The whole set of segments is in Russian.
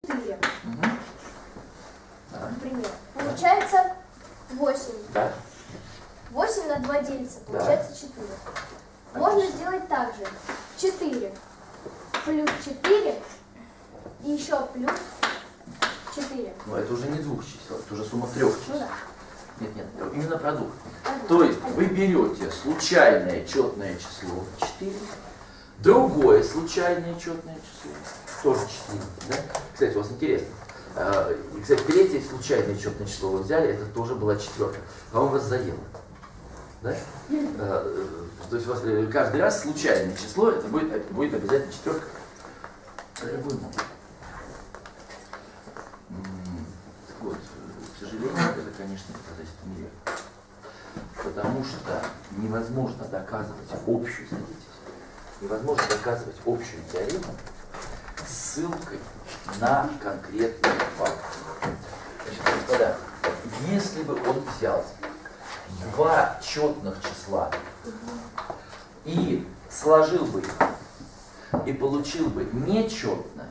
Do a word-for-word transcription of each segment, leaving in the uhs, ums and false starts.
четыре. Угу. Да. Например. Получается восемь. Да. восемь на два делится, получается Да. четыре. Можно сделать так же. четыре плюс четыре и еще плюс четыре. Но это уже не двух чисел, это уже сумма трех чисел. Ну да. Нет, нет, именно продукт. Один. То есть вы берете случайное четное число четыре, другое случайное четное число тоже четыре. Да? Кстати, у вас интересно. э, И, кстати, третье случайное четное число вы взяли, это тоже была четверка. По-моему, вас заело. Да? Э, э, То есть у вас э, каждый раз случайное число, это будет, будет обязательно четверка. Любой момент. М, так вот, к сожалению, это, конечно, доказательство неверно. Потому что невозможно доказывать общую, смотрите, невозможно доказывать общую теорему ссылкой на конкретный факт. Значит, господа, если бы он взял два четных числа и сложил бы их, и получил бы нечетное,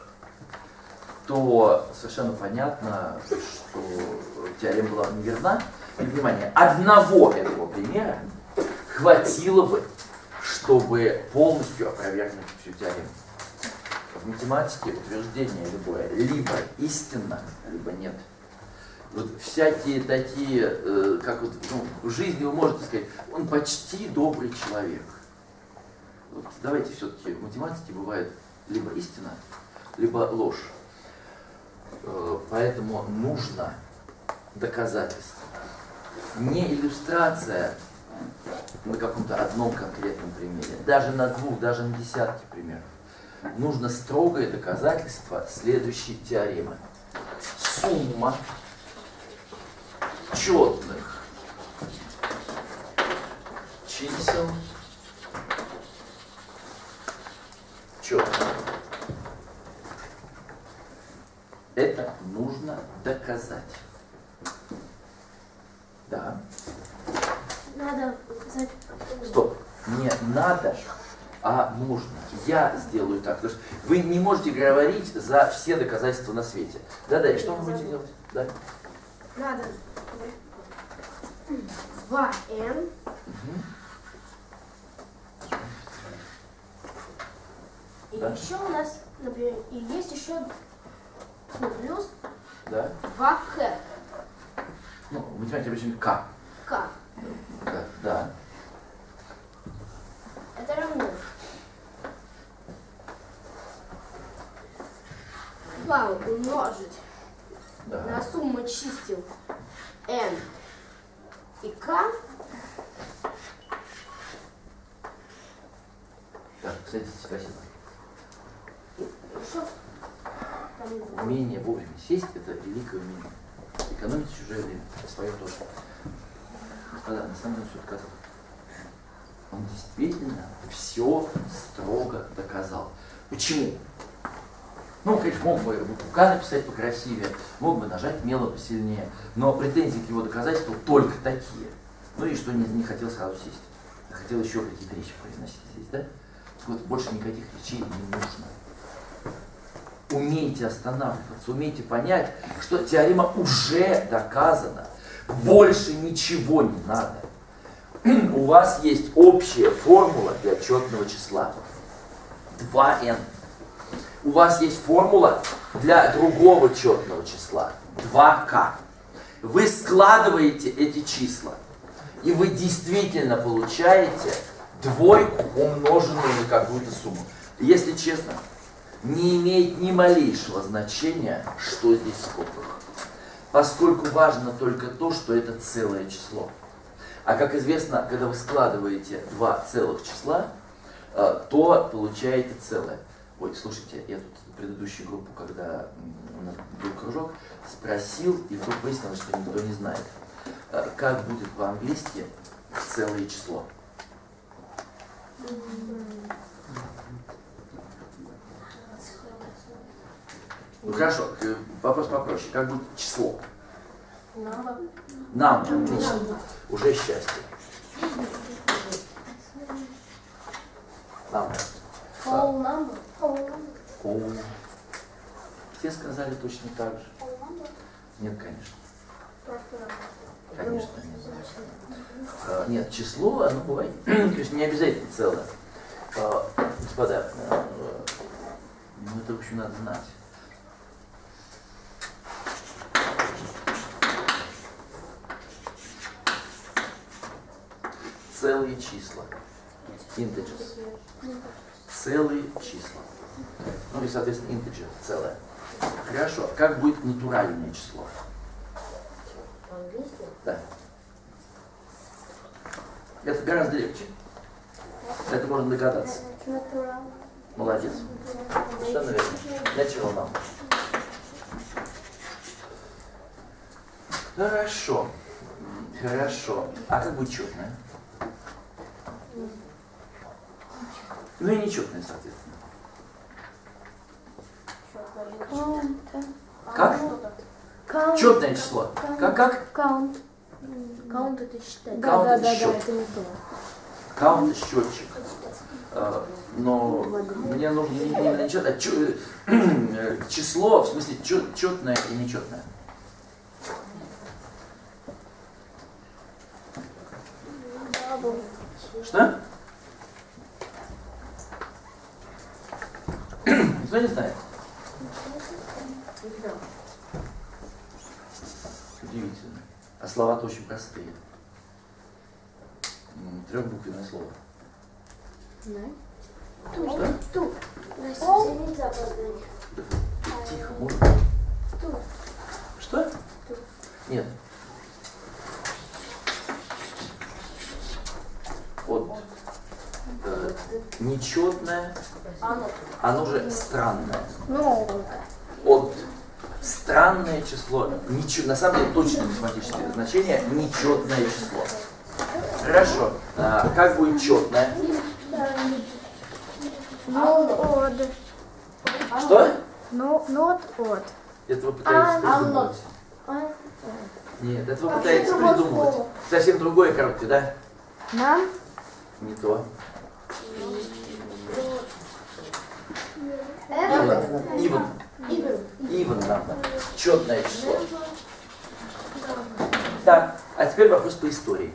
то совершенно понятно, что теорема была неверна. И, внимание, одного этого примера хватило бы, чтобы полностью опровергнуть всю теорему. В математике утверждение любое либо истинно, либо нет. Вот всякие такие, э, как вот, ну, в жизни вы можете сказать, он почти добрый человек. Вот давайте все-таки в математике бывает либо истина, либо ложь. Э, поэтому нужно доказательство. Не иллюстрация на каком-то одном конкретном примере, даже на двух, даже на десятке примеров. Нужно строгое доказательство следующей теоремы. Сумма четных чисел четных. Это нужно доказать. Да. Надо указать. Стоп. Не надо, а нужно. Я сделаю так. Потому что вы не можете говорить за все доказательства на свете. Да-да, и что вы будете делать? Да. Надо два эн Угу. и Да. еще у нас, например, и есть еще ну, плюс Да. два к. Ну, в математике обычно К. К. Да. Да. Это равно два умножить Да. на сумму чисел n и k. Так, садитесь, спасибо. Еще там Умение вовремя сесть – это великое умение. Экономить чужое время, свое тоже. Господа, на самом деле все доказал. Он действительно все строго доказал. Почему? Ну, конечно, мог бы букву К написать покрасивее, мог бы нажать мело посильнее, но претензии к его доказательству только такие. Ну и что не, не хотел сразу сесть, а хотел еще какие-то речи произносить здесь, да? Вот больше никаких речей не нужно. Умейте останавливаться, умейте понять, что теорема уже доказана. Больше ничего не надо. У вас есть общая формула для четного числа. два эн. У вас есть формула для другого четного числа. два ка. Вы складываете эти числа, и вы действительно получаете двойку, умноженную на какую-то сумму. Если честно, не имеет ни малейшего значения, что здесь в скобках. Поскольку важно только то, что это целое число. А как известно, когда вы складываете два целых числа, то получаете целое. Ой, слушайте, я тут предыдущую группу, когда у нас был кружок, спросил, и вдруг выяснилось, что никто не знает, как будет по-английски целое число. Ну хорошо, вопрос попроще. Как будет число? Number. Нам, отлично. Уже счастье. Нам. Whole number. Whole number. О. Все сказали точно так же. Нет, конечно. Конечно, нет. А, нет, число, оно бывает, конечно, не обязательно целое. А, господа, а, ну это, в общем, надо знать. Целые числа. Integers. Целые числа. Ну и, соответственно, integer, целое. Хорошо. Как будет натуральное число? Да. Это гораздо легче. Это можно догадаться. Молодец. Совершенно верно. Natural number. Хорошо. Хорошо. А как будет четное? Ну и нечетное, соответственно. Как? Count. Четное число. Как как? Count. Count это считать. Да, да, да, да, это не то. Count счетчик. А, но мне нужно не именно счет, а чё, число, в смысле чет, четное и нечетное. Что? Никто не знает? Удивительно. А слова-то очень простые. Трехбуквенное слово. Ту. Что? Ту. Настя, нельзя поздравить. Тихо, можно? Ту. Что? Ту. Нет. Вот э, нечетное, оно же странное. Ну. От странное число, ничего, на самом деле точное математическое значение, нечетное число. Хорошо. А, как будет четное? Ну, от. Что? Ну, not от. Это вы пытаетесь придумывать. Нет, это вы пытаетесь придумывать. Совсем другое короткое, да? Нам? Не то. Even. Even. Even нам. Четное число. Так, а теперь вопрос по истории.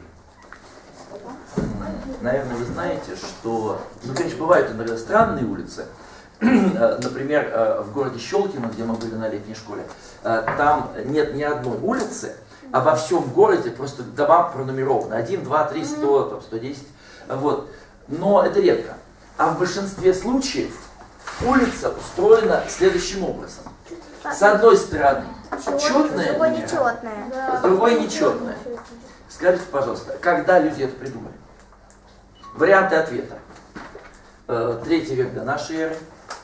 Наверное, вы знаете, что, ну, конечно, бывают иногда странные улицы. Например, в городе Щелкино, где мы были на летней школе, там нет ни одной улицы, а во всем городе просто дома пронумерованы. один, два, три, сто, там, сто десять. Вот. Но это редко. А в большинстве случаев улица устроена следующим образом. С одной стороны четная Другой линия, нечетное. с другой нечетная. Скажите, пожалуйста, когда люди это придумали? Варианты ответа. Э, Третий век до нашей эры,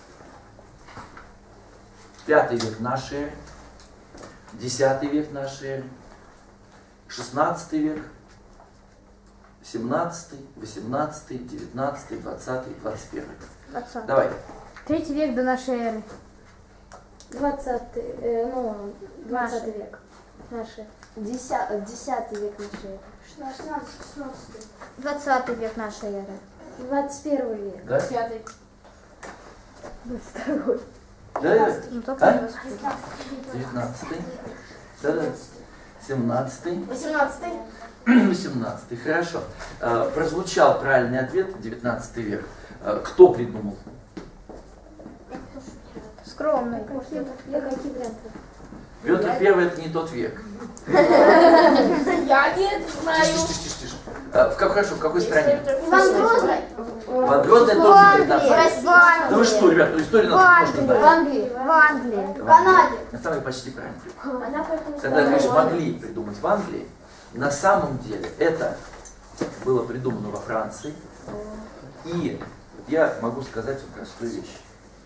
пятый век нашей эры, десятый век нашей эры, шестнадцатый век, семнадцатый, восемнадцатый, девятнадцатый, двадцатый, двадцать первый. двадцатый. Давай. Третий век до нашей эры. Двадцатый, э, ну, двадцатый Наши. век. Наши. Десятый, десятый век нашей эры. шестнадцатый, шестнадцатый. Двадцатый век нашей эры. Двадцать первый век. Да? Пятый. Второй. Да, да. Ну, только А? двадцать первый. девятнадцатый. Да, да. семнадцатый. Восемнадцатый. восемнадцатый. Хорошо. Э, Прозвучал правильный ответ, девятнадцатый век. Э, Кто придумал? Скромный. Я какие варианты? Петр Первый это не тот век. Я не Тише, знаю. тише, тише, тише. Э, В, как, хорошо, в какой стране? Иван Грозный. Иван Грозный В тоже Англии. девятнадцатый. В Англии. Да вы что, ребят, ну историю В надо немножко Англии. В знать. Англии. В Англии. В Канаде. На самом деле почти правильно. Она поэтому Тогда, конечно, могли придумать в Англии. На самом деле это было придумано во Франции. И я могу сказать вам простую вещь.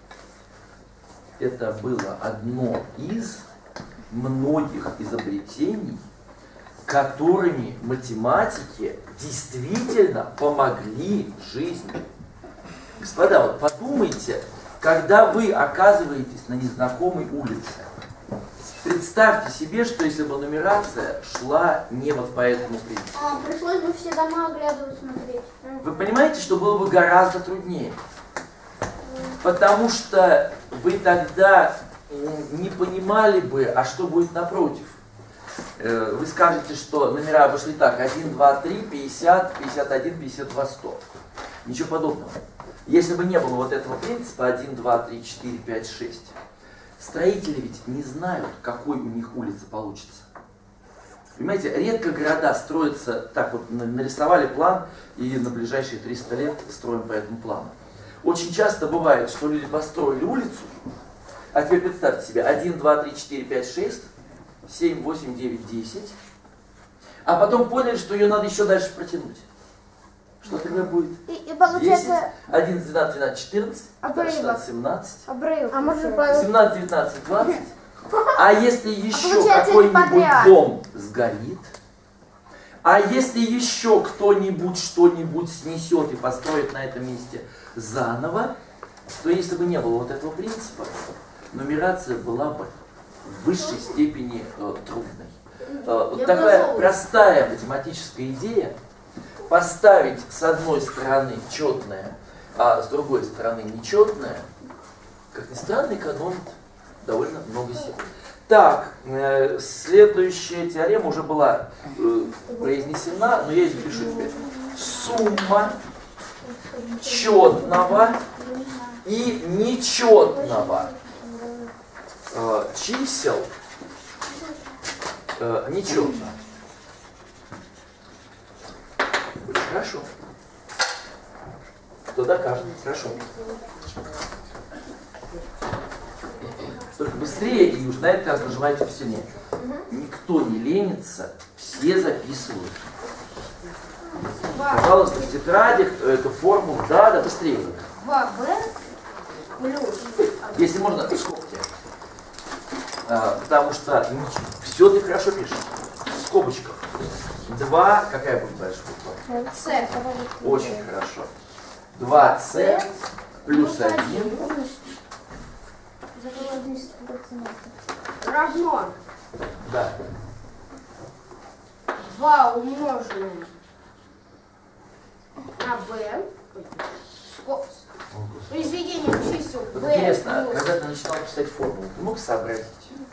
Это было одно из многих изобретений, которыми математики действительно помогли жизни. Господа, вот подумайте, когда вы оказываетесь на незнакомой улице, представьте себе, что если бы нумерация шла не вот по этому принципу. А, пришлось бы все дома оглядывать, смотреть. Вы понимаете, что было бы гораздо труднее? Потому что вы тогда не понимали бы, а что будет напротив. Вы скажете, что номера вышли так: один, два, три, пятьдесят, пятьдесят один, пятьдесят два, сто. Ничего подобного. Если бы не было вот этого принципа один, два, три, четыре, пять, шесть, строители ведь не знают, какой у них улица получится. Понимаете, редко города строятся так вот, нарисовали план и на ближайшие триста лет строим по этому плану. Очень часто бывает, что люди построили улицу, а теперь представьте себе один, два, три, четыре, пять, шесть, семь, восемь, девять, десять, а потом поняли, что ее надо еще дальше протянуть. Что тогда будет? И, и получается... одиннадцать, двенадцать, тринадцать, четырнадцать, Обрывок. шестнадцать, семнадцать, Обрыв. А может семнадцать, девятнадцать, двадцать. А если еще получается, какой-нибудь подряд. дом сгорит, а если еще кто-нибудь что-нибудь снесет и построит на этом месте заново, то если бы не было вот этого принципа, нумерация была бы в высшей степени э, трудной. Э, вот такая простая математическая идея: поставить с одной стороны четное, а с другой стороны нечетное, как ни странно, экономит довольно много сил. Так, э, следующая теорема уже была э, произнесена, но я ее запишу теперь. Сумма четного и нечетного э, чисел э, нечетно. Хорошо. Кто докажет? Хорошо. Только быстрее и уж на этот раз нажимайте посильнее. Никто не ленится, все записывают. Пожалуйста, в тетрадях эту формулу, да, да, быстрее. два бэ плюс... Если можно, в скобке. А, потому что все ты хорошо пишешь. В скобочках. два, какая будет дальше буква? С. Очень хорошо. два цэ плюс один. Равно Да. два умноженное на b. Произведение чисел Вот b интересно, плюс... когда ты начинал писать формулу, ты мог сообразить?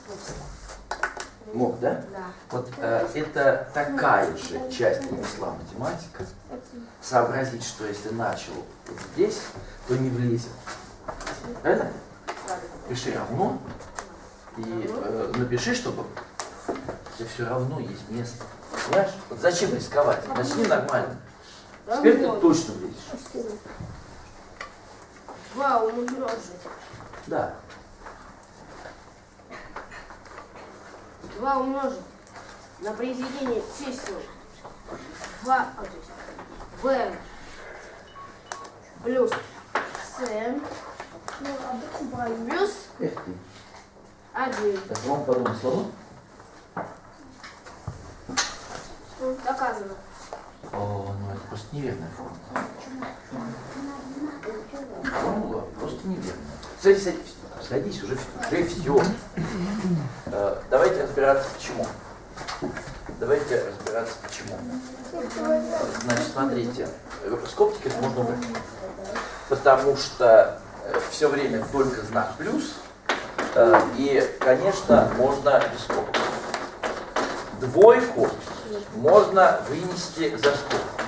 Мог, да? Да. Вот э, это такая же часть ремесла математика. Сообразить, что если начал вот здесь, то не влезет. Правильно? Пиши равно и э, напиши, чтобы все равно есть место. Понимаешь? Вот зачем рисковать? Начни нормально. Теперь ты точно влезешь. два умножить Да. два умножить на произведение чисел два, а, то есть b плюс c плюс Эх ты. один. Так, вам подумай слово. Доказано. О, ну это просто неверная формула. Формула просто неверная. Садись, садись. Садись, уже, уже все. Э, давайте разбираться почему. Давайте разбираться почему. Значит, смотрите, в скобке это можно убрать. Потому что все время только знак плюс. Э, и, конечно, можно без скобок. Двойку можно вынести за скобку.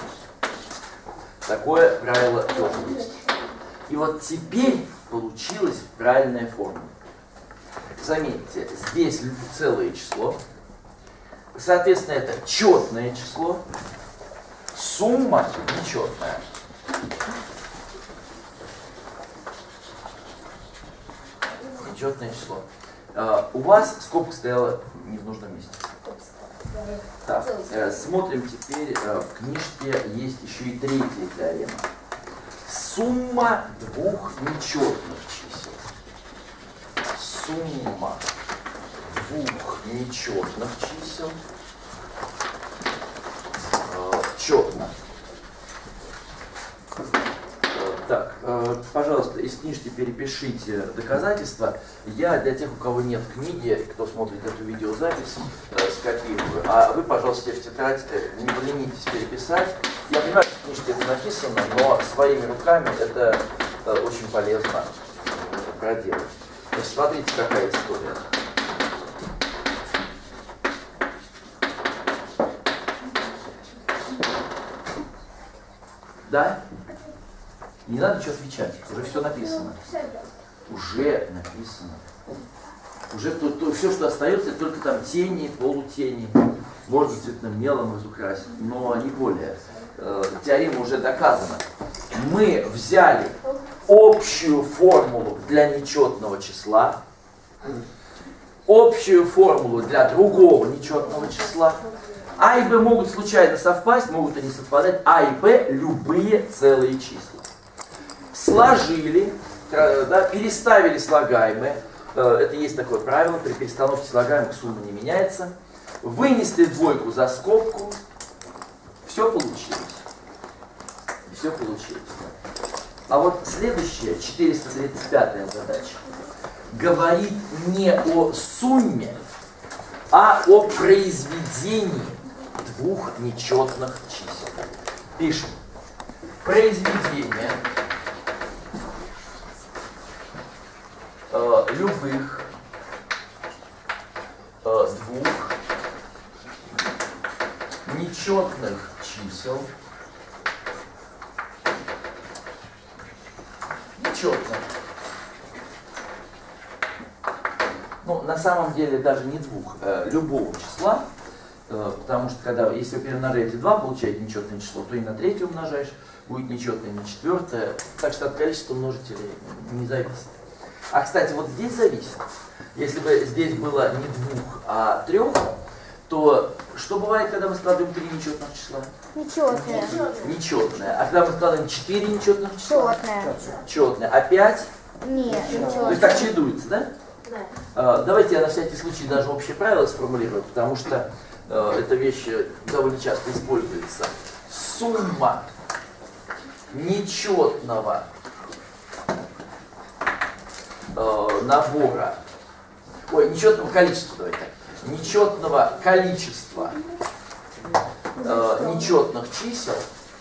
Такое правило тоже есть. И вот теперь получилась правильная формула. Заметьте, здесь целое число. Соответственно, это четное число. Сумма нечетная. Нечетное число. Uh, у вас скобка стояла не в нужном месте. Так, э, смотрим теперь, э, в книжке есть еще и третья теорема. Сумма двух нечетных чисел. Сумма двух нечетных чисел э, четно. Так, э, пожалуйста, из книжки перепишите доказательства. Я для тех, у кого нет книги, кто смотрит эту видеозапись, э, скопирую. А вы, пожалуйста, в тетрадь э, не поленитесь переписать. Я понимаю, что в книжке это написано, но своими руками это э, очень полезно проделать. Значит, смотрите, какая история. Да? Не надо ничего отвечать, уже все написано. Уже написано. Уже то, то, все, что остается, только там тени, полутени, можно цветным мелом разукрасить, но не более. Э, теорема уже доказана. Мы взяли общую формулу для нечетного числа, общую формулу для другого нечетного числа. А и Б могут случайно совпасть, могут и не совпадать. А и Б любые целые числа. Сложили, да, переставили слагаемые. Это есть такое правило, при перестановке слагаемых сумма не меняется. Вынесли двойку за скобку. Все получилось. Все получилось. А вот следующая, четыреста тридцать пятая задача, говорит не о сумме, а о произведении двух нечетных чисел. Пишем. Произведение э, любых э, двух нечетных чисел. Нечетных. Ну, на самом деле даже не двух, э, любого числа. Потому что когда, если вы перемножаете два, получаете нечетное число, то и на третье умножаешь, будет нечетное, и на четвертое. Так что от количества множителей не зависит. А, кстати, вот здесь зависит. Если бы здесь было не двух, а трех, то что бывает, когда мы складываем три нечетных числа? Нечетное. Нечетное. А когда мы складываем четыре нечетных числа? Четное. Четное. А пять? Нет, То есть нечетное. так чередуется, да? Да. А, давайте я на всякий случай даже общее правило сформулирую, потому что эта вещь довольно часто используется. Сумма нечетного э, набора, ой, нечетного количества, давайте так, нечетного количества э, нечетных чисел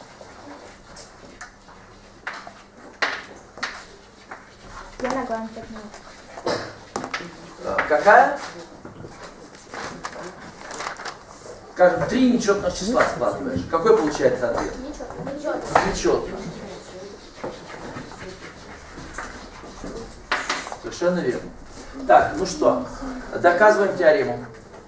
Я на главном э, какая? Скажем, три нечетных числа складываешь. Какой получается ответ? Нечетно. Нечетно. Совершенно верно. Так, ну что, доказываем теорему.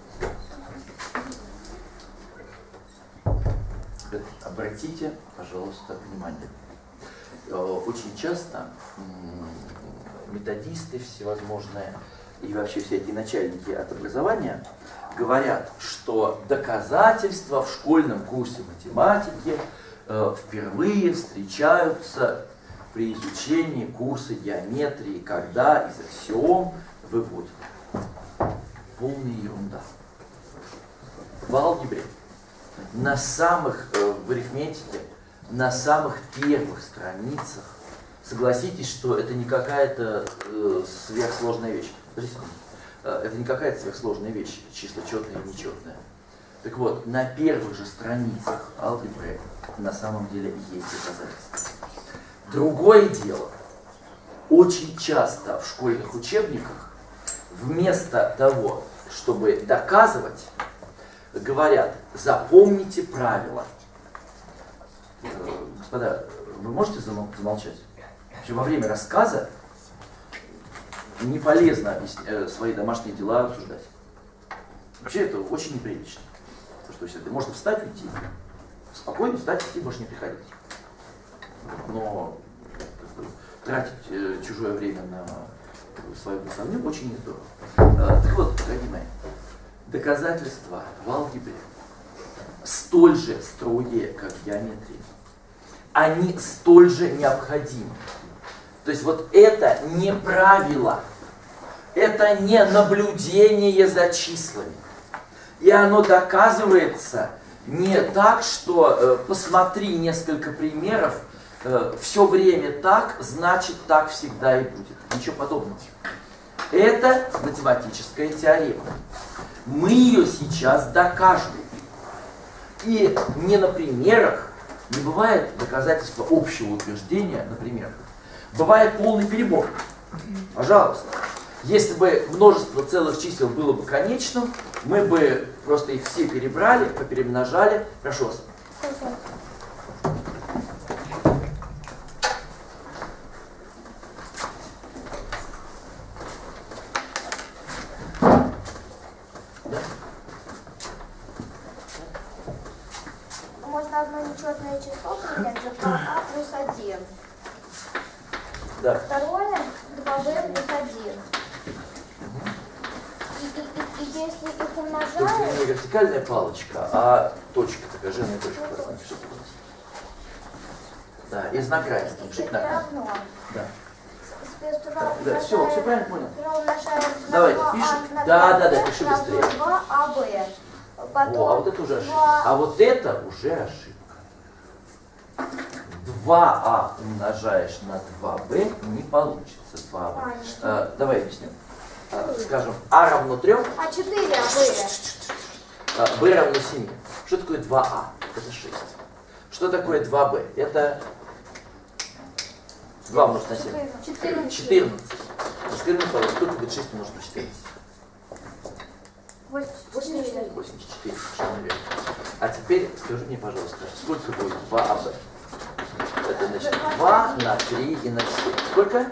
Обратите, пожалуйста, внимание. Очень часто методисты всевозможные и вообще все эти начальники от образования говорят, что доказательства в школьном курсе математики э, впервые встречаются при изучении курса геометрии, когда из аксиом выводят. Полная ерунда. В алгебре, на самых, э, в арифметике, на самых первых страницах, согласитесь, что это не какая-то э, сверхсложная вещь. Это не какая-то сверхсложная вещь, числа четные и нечетные. Так вот, на первых же страницах алгебры на самом деле есть доказательства. Другое дело, очень часто в школьных учебниках вместо того, чтобы доказывать, говорят, запомните правила. Господа, вы можете замолчать? Вообще, во время рассказа не полезно свои домашние дела обсуждать. Вообще это очень неприлично. Потому что можно встать, уйти. Спокойно встать, уйти, больше не приходить. Но как бы, тратить э, чужое время на свою болтовню очень не здорово. А, так вот, дорогие мои, доказательства в алгебре столь же строгие, как в геометрии. Они столь же необходимы. То есть вот это не правило, это не наблюдение за числами. И оно доказывается не так, что э, посмотри несколько примеров, э, все время так, значит так всегда и будет. Ничего подобного. Это математическая теорема. Мы ее сейчас докажем. И не на примерах, не бывает доказательства общего утверждения на примерах. Бывает полный перебор. Пожалуйста. Если бы множество целых чисел было бы конечным, мы бы просто их все перебрали, поперемножали. Прошу вас. Можно одно нечетное число принять за два а плюс один. Да. Второе два бэ плюс один. И, и, и, и если их Только умножаем, не вертикальная палочка, а точка, такая жирная точка. просто напишите. Да, и знак равенства. Пишите это на равно. Да. Теперь Да, да, все, все правильно понял. умножаем на Давайте, два а пишем. на Да, два да, да, бэ пиши равно быстрее. два а бэ. Потом О, а вот это уже ошибка. два А вот это уже ошибка. два а умножаешь на два бэ не получится. два бэ. А, давай объясним. А, скажем, а равно трем, а четыре а бэ. а, b равно семи. Что такое два а? Это шесть. Что такое два бэ? Это два умножить на семь. четырнадцать. четырнадцать. Скажи, пожалуйста, сколько будет шесть умножить на четырнадцать? восемьдесят четыре. восемьдесят четыре, совершенно верно. А теперь скажи мне, пожалуйста, сколько будет два а бэ? Это значит два на три и на четыре. Сколько?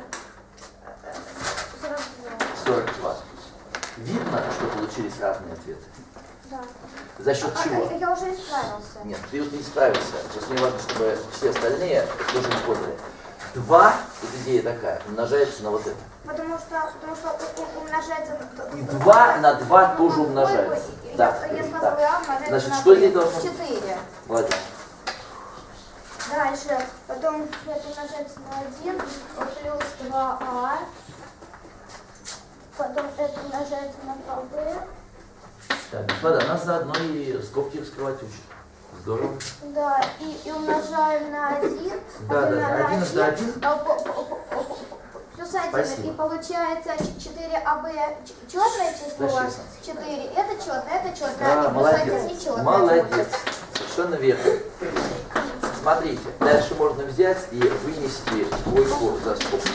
сорок два. Видно, что получились разные ответы? Да. За счет А, чего? а, я уже исправился. Нет, ты вот не справился. Просто мне важно, чтобы все остальные тоже не поняли. два, тут идея такая, умножается на вот это. Потому что, потому что у- у- умножается... И два на два тоже умножается. Я, Да, я да. сказала, я умножается Значит, на что здесь должно быть? четыре. Молодец. Дальше, потом это умножается на один плюс два а. Потом это умножается на два бэ. Так, господа, нас заодно и скобки вскрывать учат. Здорово. Да, и, и умножаем на один. Да, один да, на один это один. а, по- по- по- по- Плюс один. Спасибо. И получается четыре а бэ четное число. Дальше. четыре это четное, это четное. Да, и плюс молодец. один нечетное. Молодец. Совершенно верно. Смотрите, дальше можно взять и вынести двойку за скобку.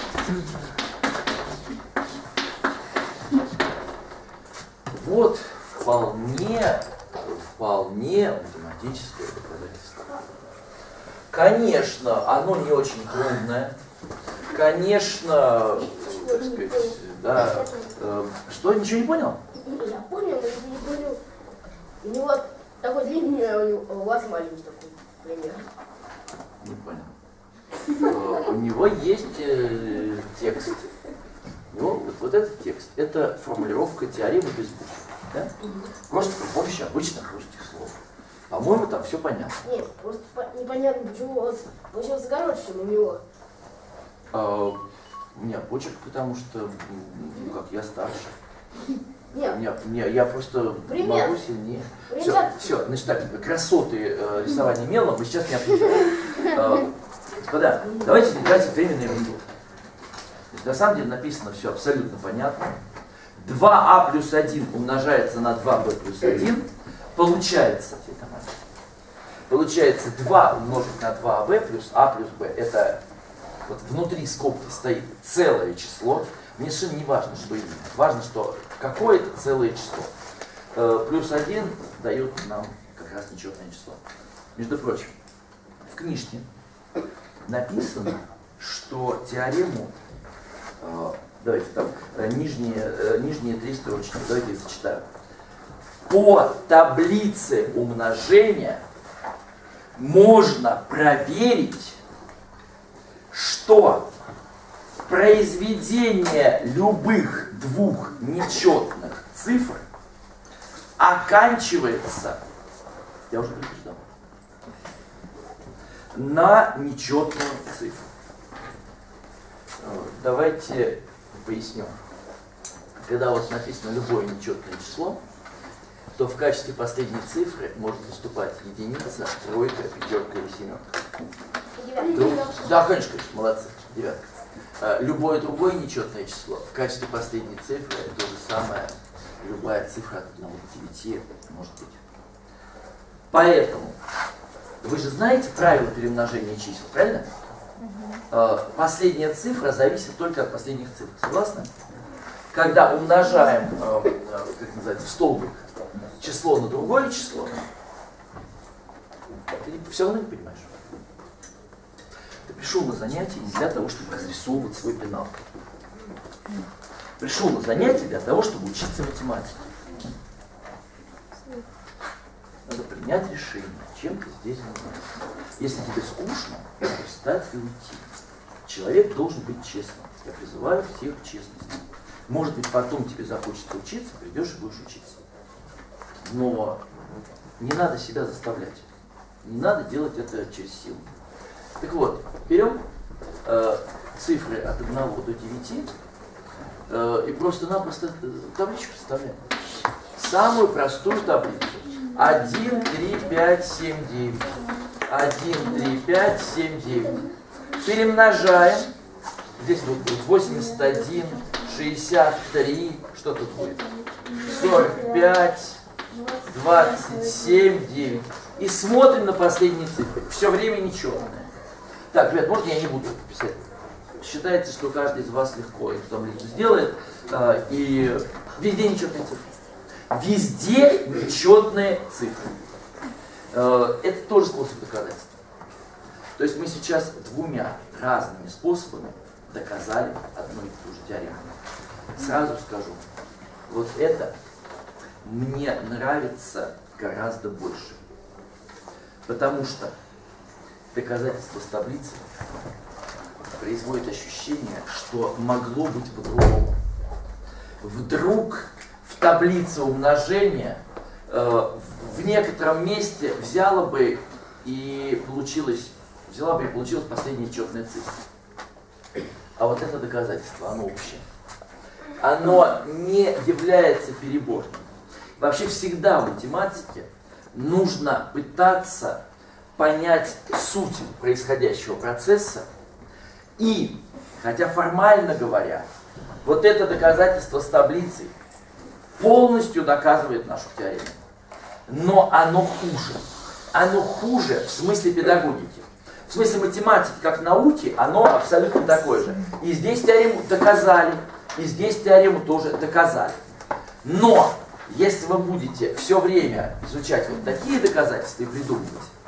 Вот вполне, вполне математическое доказательство. Конечно, оно не очень трудное. Конечно, так сказать, да. Э, что, ничего не понял? Я понял, но я не понял. У него такой длинный, а у него- у вас маленький такой пример. Не понял. Э, У него есть э, текст. Ну, вот, вот этот текст, это формулировка теоремы без букв. Да? Просто при помощи обычных русских слов. По-моему, там все понятно. Нет, просто по- непонятно, почему он получился короче, чем у него. А, у меня почерк, потому что, м, ну как, я старше. У Нет, меня, у меня- я просто Пример. могу сильнее. Все, Пример. все, значит так, красоты э, рисования мелом мы сейчас не обсуждаем. Э, господа, давайте не тратить время на ерунду. На самом деле написано все абсолютно понятно. два а плюс один умножается на два бэ плюс один. Получается, получается два умножить на два а бэ плюс а плюс b. Это вот внутри скобки стоит целое число. Мне совершенно не важно, что именно. Важно, что какое-то целое число. Э, плюс один дает нам как раз нечетное число. Между прочим, в книжке написано, что теорему, э, давайте там, э, нижние, э, нижние три строчки, давайте я зачитаю. По таблице умножения можно проверить, что произведение любых двух нечетных цифр оканчивается, я уже предупреждал, на нечетную цифру. Давайте поясню. Когда у вас написано любое нечетное число, то в качестве последней цифры может выступать единица, тройка, пятерка или семерка. Друг- Да, конечно, конечно, молодцы, девятка. А, Любое другое нечетное число в качестве последней цифры то же самое, любая цифра от одного до девяти может быть. Поэтому вы же знаете правила перемножения чисел, правильно? А, Последняя цифра зависит только от последних цифр. Согласны? когда умножаем, э, э, как называется, в столбик число на другое число, ты все равно не понимаешь. Ты пришел на занятие не для того, чтобы разрисовывать свой пенал. Пришел на занятие для того, чтобы учиться математике. Надо принять решение, чем ты здесь занимаешься. Если тебе скучно, надо встать и уйти. Человек должен быть честным. Я призываю всех к честности. Может быть, потом тебе захочется учиться, придешь и будешь учиться. Но не надо себя заставлять. Не надо делать это через силу. Так вот, берем э, цифры от одного до девяти э, и просто-напросто табличку составляем. Самую простую таблицу. один, три, пять, семь, девять. один, три, пять, семь, девять. Перемножаем. Здесь вот будет восемьдесят один, шестьдесят три. Что тут будет? сорок пять, двадцать семь, девять. И смотрим на последние цифры. Все время нечетное. Так, ребят, можно я не буду это писать? Считается, что каждый из вас легко эту таблицу сделает. Э, и везде нечетные цифры. Везде нечетные цифры. Э, это тоже способ доказательства. То есть мы сейчас двумя разными способами доказали одну и ту же теорему. Сразу скажу, вот это мне нравится гораздо больше. Потому что доказательство с таблицей производит ощущение, что могло быть по-другому. Вдруг в таблице умножения э, в некотором месте взяла бы и получилось, взяла бы и получилась последняя четная цифра. А вот это доказательство, оно общее. Оно не является переборным. Вообще всегда в математике нужно пытаться понять суть происходящего процесса и, хотя формально говоря, вот это доказательство с таблицей полностью доказывает нашу теорему. Но оно хуже. Оно хуже в смысле педагогики. В смысле математики как науки оно абсолютно такое же. И здесь теорему доказали, и здесь теорему тоже доказали. Но если вы будете все время изучать вот такие доказательства и придумывать,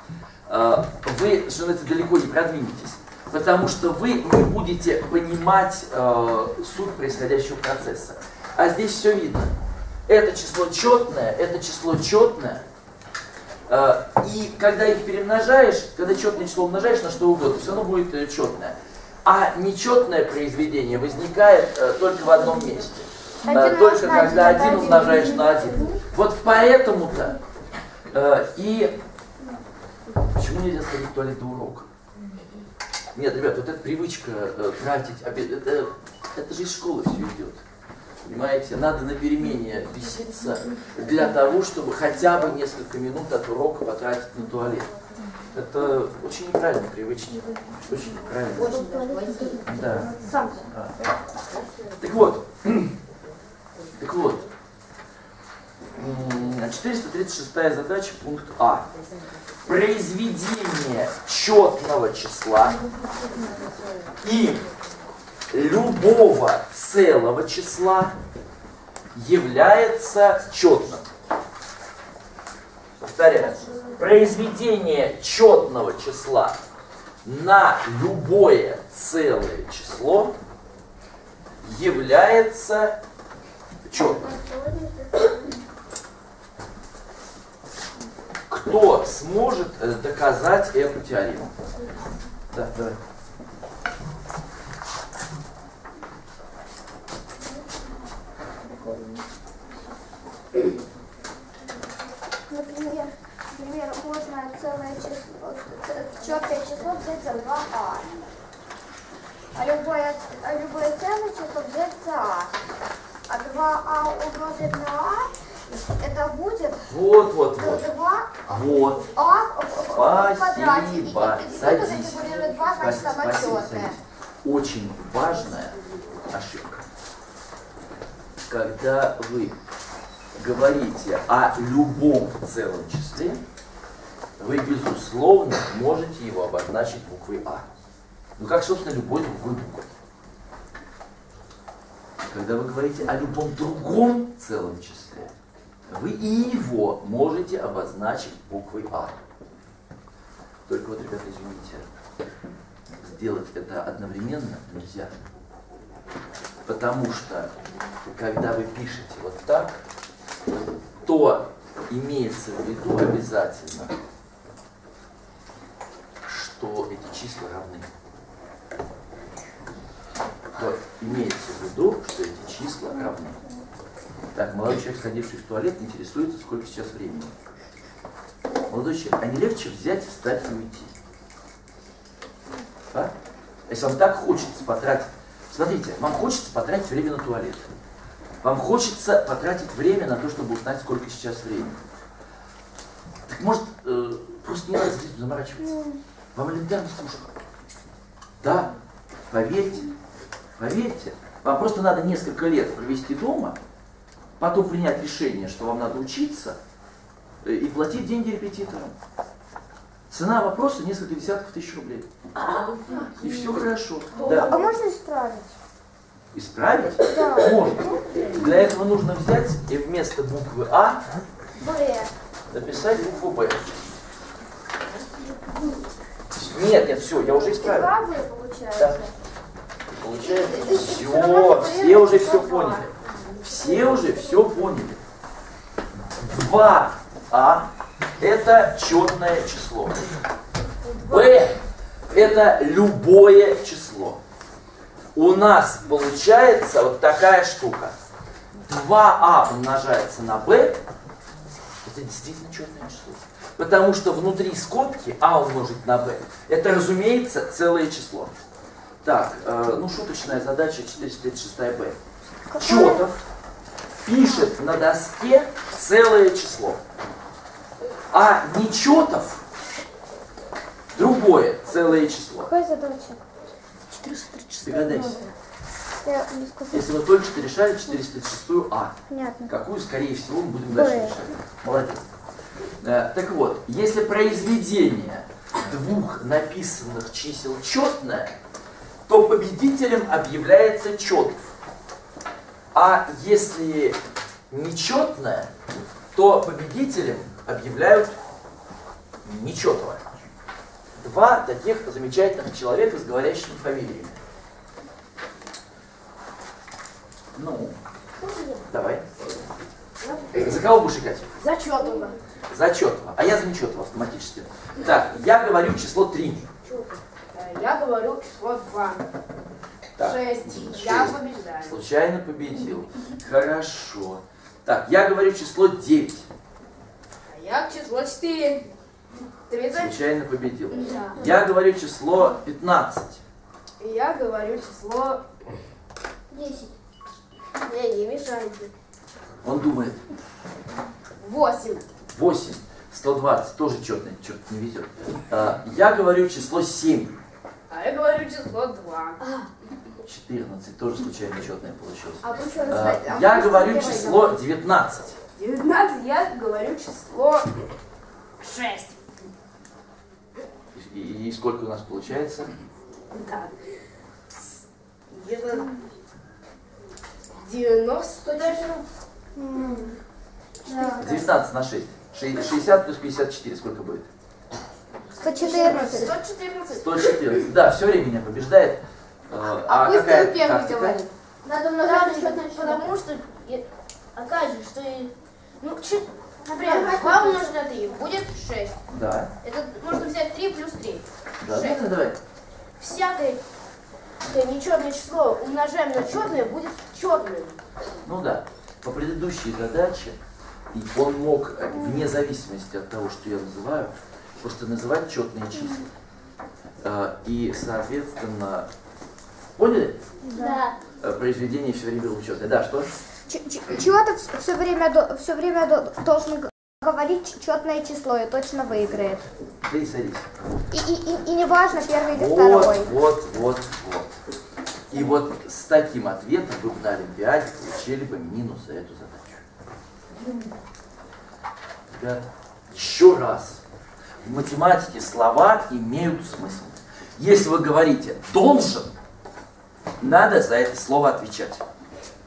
вы, что называется, далеко не продвинетесь. Потому что вы не будете понимать э, суть происходящего процесса. А здесь все видно. Это число четное, это число четное. Э, и когда их перемножаешь, когда четное число умножаешь на что угодно, все равно будет э, четное. А нечетное произведение возникает э, только в одном месте. Э, только когда один умножаешь на один. Вот поэтому-то э, и... Почему нельзя сходить в туалет до урока? Нет, ребят, вот эта привычка э, тратить обед, это, это же из школы все идет. Понимаете, надо на перемене беситься для того, чтобы хотя бы несколько минут от урока потратить на туалет. Это очень неправильная привычка. Очень неправильно. Да. А. Так вот. Так вот. четыреста тридцать шестая задача, пункт А. Произведение четного числа и любого целого числа является четным. Повторяю. Произведение четного числа на любое целое число является четным. Кто сможет доказать эту теорему? Да, давай. Например, например, можно целое число, четное число взять за два а. А любое, а любое целое число взять за а. А два а умножить на а, это будет вот, вот, вот. два вот. а в квадрате. Спасибо. И, и, и Садись. два, значит, Спасибо, самочетное. садись. Очень важная ошибка. Когда вы говорите о любом целом числе, вы, безусловно, можете его обозначить буквой А. Ну, как, собственно, любой другой буквой. Когда вы говорите о любом другом целом числе, вы и его можете обозначить буквой А. Только вот, ребята, извините, сделать это одновременно нельзя. Потому что, когда вы пишете вот так, то имеется в виду обязательно, что эти числа равны. То имеется в виду, что эти числа равны. Так, молодой человек, сходивший в туалет, интересуется, сколько сейчас времени. Молодой человек, а не легче взять, встать и уйти? А? Если вам так хочется потратить, смотрите, вам хочется потратить время на туалет. Вам хочется потратить время на то, чтобы узнать, сколько сейчас времени. Так может, э, просто не надо здесь заморачиваться. Вам элементарно скучно. Да, поверьте, поверьте. Вам просто надо несколько лет провести дома, потом принять решение, что вам надо учиться, и платить деньги репетиторам. Цена вопроса несколько десятков тысяч рублей. И все хорошо. Да. А можно исправить? Исправить? Да. Можно. Для этого нужно взять и вместо буквы А Б. написать букву Б. Нет, нет, все, я уже исправил. Два Б получается. Да. Получается, все, все уже все поняли. Все уже все поняли. два А это четное число. Б это любое число. У нас получается вот такая штука. два А умножается на Б, это действительно четное число. Потому что внутри скобки А умножить на Б, это, разумеется, целое число. Так, э, ну шуточная задача четыреста тридцать шесть Б. Чотов пишет на доске целое число. А нечетов другое целое число. Какая задача? четыреста тридцать шесть. Догадайся. Я не сказала. Если вы только что решали четыреста тридцать шесть А, Понятно. какую, скорее всего, мы будем дальше Б. решать. Молодец. Э, так вот, если произведение двух написанных чисел четное, то победителем объявляется Чотов. А если нечетное, то победителем объявляют Нечетова. Два таких замечательных человека с говорящими фамилиями. Ну, давай. За кого будешь играть? За Чотова. За Четова. А я за Нечетова автоматически. Так, я говорю число три. Я говорю число два. Так, Шесть. Я шесть. побеждаю. Случайно победил. Хорошо. Так, я говорю число девять. А я число четыре. тридцать. Случайно победил. Да. Я говорю число пятнадцать. И я говорю число... Десять. Не, не мешайте. Он думает. Восемь. восемь. сто двадцать. Тоже четный. Черт, не везет. А, я говорю число семь. А я говорю число два. четырнадцать. Тоже случайно четное получилось. А вы что, А, рассказали? А я вы говорю что число девятнадцать. девятнадцать. Я говорю число шесть. И, и сколько у нас получается? Так. Где-то девяносто даже. М, да. девятнадцать на шесть. Ше- шестьдесят плюс пятьдесят четыре. Сколько будет? сто четырнадцать. сто четырнадцать. сто четырнадцать. Да, все время меня побеждает. Э, А, Пусть какая он первый тактика? говорит. Надо Да, умножать на четное число. потому что я- окажется, что и- ну, чуть, например, два умножить на три будет шесть. Да. Это можно взять три плюс три. Да, Шесть. ну, давай. Всякое такое нечетное число умножаем на четное будет четным. Ну да. По предыдущей задаче и он мог, э, вне зависимости от того, что я называю, просто называть четные числа. Э, И, соответственно, поняли? Да. Э, Произведение все время было четное. Да, что? Чего-то все время, до- все время до- должен г- говорить четное число и точно выиграет. Ты садись. И, и, и, и не важно, первый или Вот, второй. вот, вот, вот. И вот с таким ответом вы бы на Олимпиаде получили бы минус за эту задачу. Ребята, еще раз. В математике слова имеют смысл. Если вы говорите «должен», надо за это слово отвечать.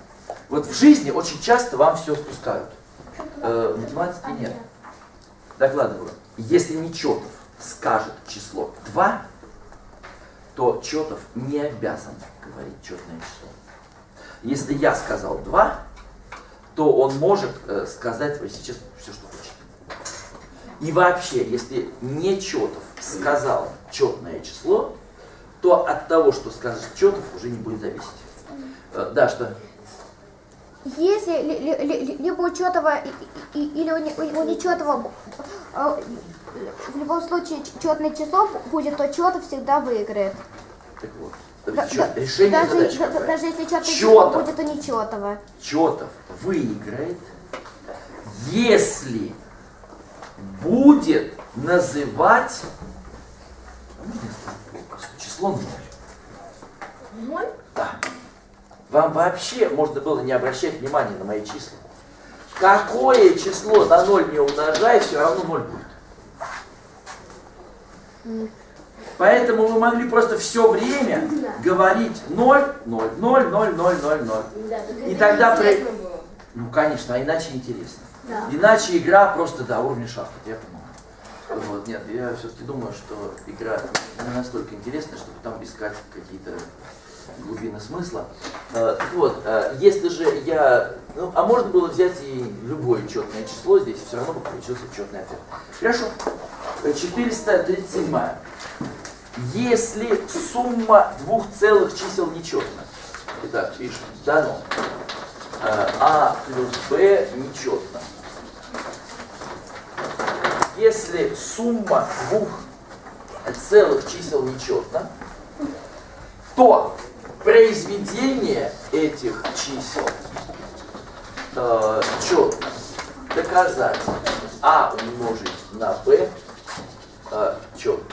Вот в жизни очень часто вам все спускают. Э, в математике нет. Докладываю. Если Нечетов скажет число два, то Четов не обязан говорить четное число. Если я сказал два, то он может э, сказать сейчас все, что хочет. И вообще, если Нечетов сказал четное число, то от того, что скажет Четов, уже не будет зависеть. Э, да, что? Если ли, ли, ли, либо у Четова и, и, или у, не, у Нечетова э, в любом случае четное число будет, то Четов всегда выиграет. Так вот. Да, Чё, да, решение даже, задачи да, какое? даже если четное число Четов. будет у Нечетова. Четов выиграет, если будет называть число ноль. Ноль? Да. Вам вообще можно было не обращать внимания на мои числа. Какое число на ноль не умножай, все равно ноль будет. Поэтому вы могли просто все время Да. говорить ноль, ноль, ноль, ноль, ноль, ноль, ноль. Да, так И это тогда при- интересно было. Ну, конечно, а иначе интересно. Да. Иначе игра просто до уровня шахмат, я понимаю. Вот, нет, я все-таки думаю, что игра не настолько интересная, чтобы там искать какие-то глубины смысла. Э, так вот, э, если же я... Ну, а можно было взять и любое четное число здесь, все равно бы получился четный ответ. Хорошо. четыреста тридцать семь. Если сумма двух целых чисел нечетна. Итак, пишем, дано. Э, А плюс Б нечетна. Если сумма двух целых чисел нечетна, то произведение этих чисел э, четно. Доказать А умножить на Б э, четно.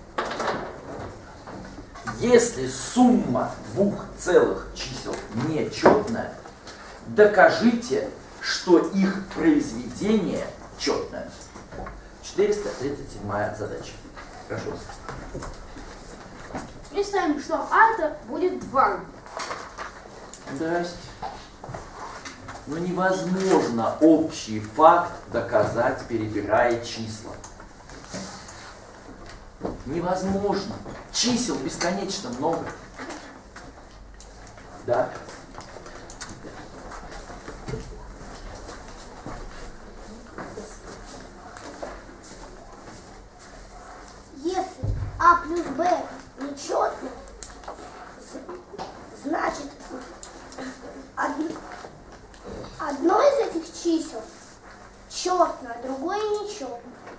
Если сумма двух целых чисел нечетная, докажите, что их произведение четное. четыреста тридцать седьмая задача. Хорошо. Представим, что А это будет два. Здрасте. Но невозможно общий факт доказать, перебирая числа. Невозможно. Чисел бесконечно много. Да? Если А плюс Б нечетно, з- значит од- одно из этих чисел четно, а другое нечетно.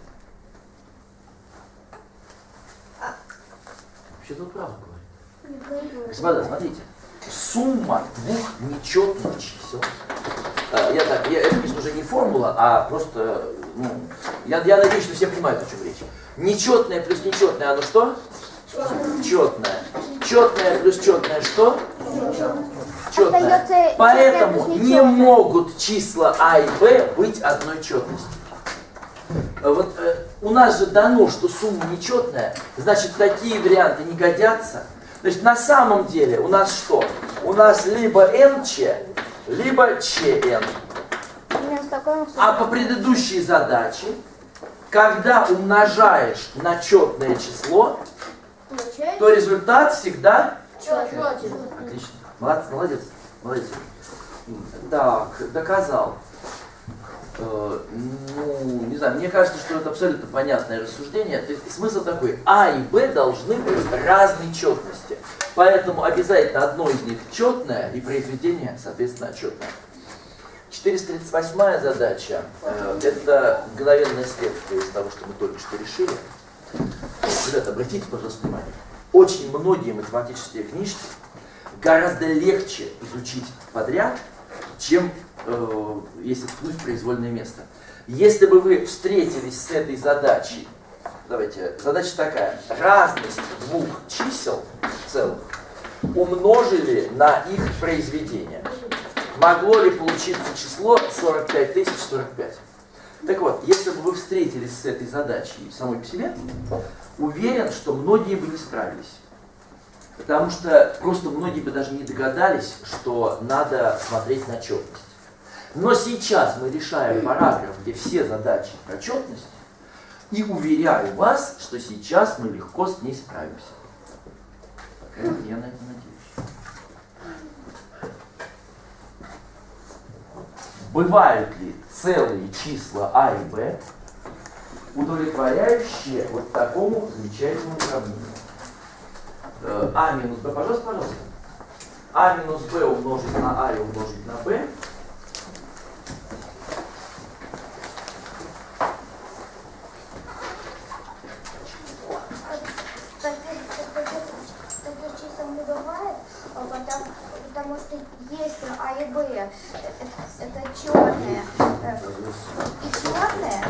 Вообще тут правда говорю. Не говорю. Господа, смотрите. Сумма двух нечетных чисел. э, Я так, я, это, конечно, уже не формула, а просто, ну, я, я надеюсь, что все понимают, о чем речь. Нечетное плюс нечетное, оно что? Четное. Четное плюс четное что? Четное. Остается Поэтому четное плюс не нечетное. могут числа А и Б быть одной четностью. Вот э, у нас же дано, что сумма нечетная, значит, такие варианты не годятся. Значит, на самом деле у нас что? У нас либо эн че, либо че эн. Именно с такой А по предыдущей задаче, когда умножаешь на четное число, Получается? то результат всегда... Четный. Отлично. Молодец, молодец, молодец. Так, доказал. Э, ну, не знаю, мне кажется, что это абсолютно понятное рассуждение. То есть смысл такой: А и Б должны быть разной четности. Поэтому обязательно одно из них четное, и произведение, соответственно, четное. четыреста тридцать восьмая задача. Э, это мгновенное следствие из того, что мы только что решили. Ребята, обратите, пожалуйста, внимание. Очень многие математические книжки гораздо легче изучить подряд, чем э, если ткнуть в произвольное место. Если бы вы встретились с этой задачей, давайте, задача такая: разность двух чисел целых умножили на их произведение. Могло ли получиться число сорок пять тысяч сорок пять? Так вот, если бы вы встретились с этой задачей самой по себе, уверен, что многие бы не справились. Потому что просто многие бы даже не догадались, что надо смотреть на четность. Но сейчас мы решаем параграф, где все задачи про четность, и уверяю вас, что сейчас мы легко с ней справимся. По крайней мере, я на это надеюсь. Бывают ли целые числа А и Б, удовлетворяющие вот такому замечательному уравнению? А минус Б, пожалуйста, пожалуйста. А минус Б умножить на А и умножить на Б. Таких чисел не бывает, потому, потому что если А и Б это, это черные и черные,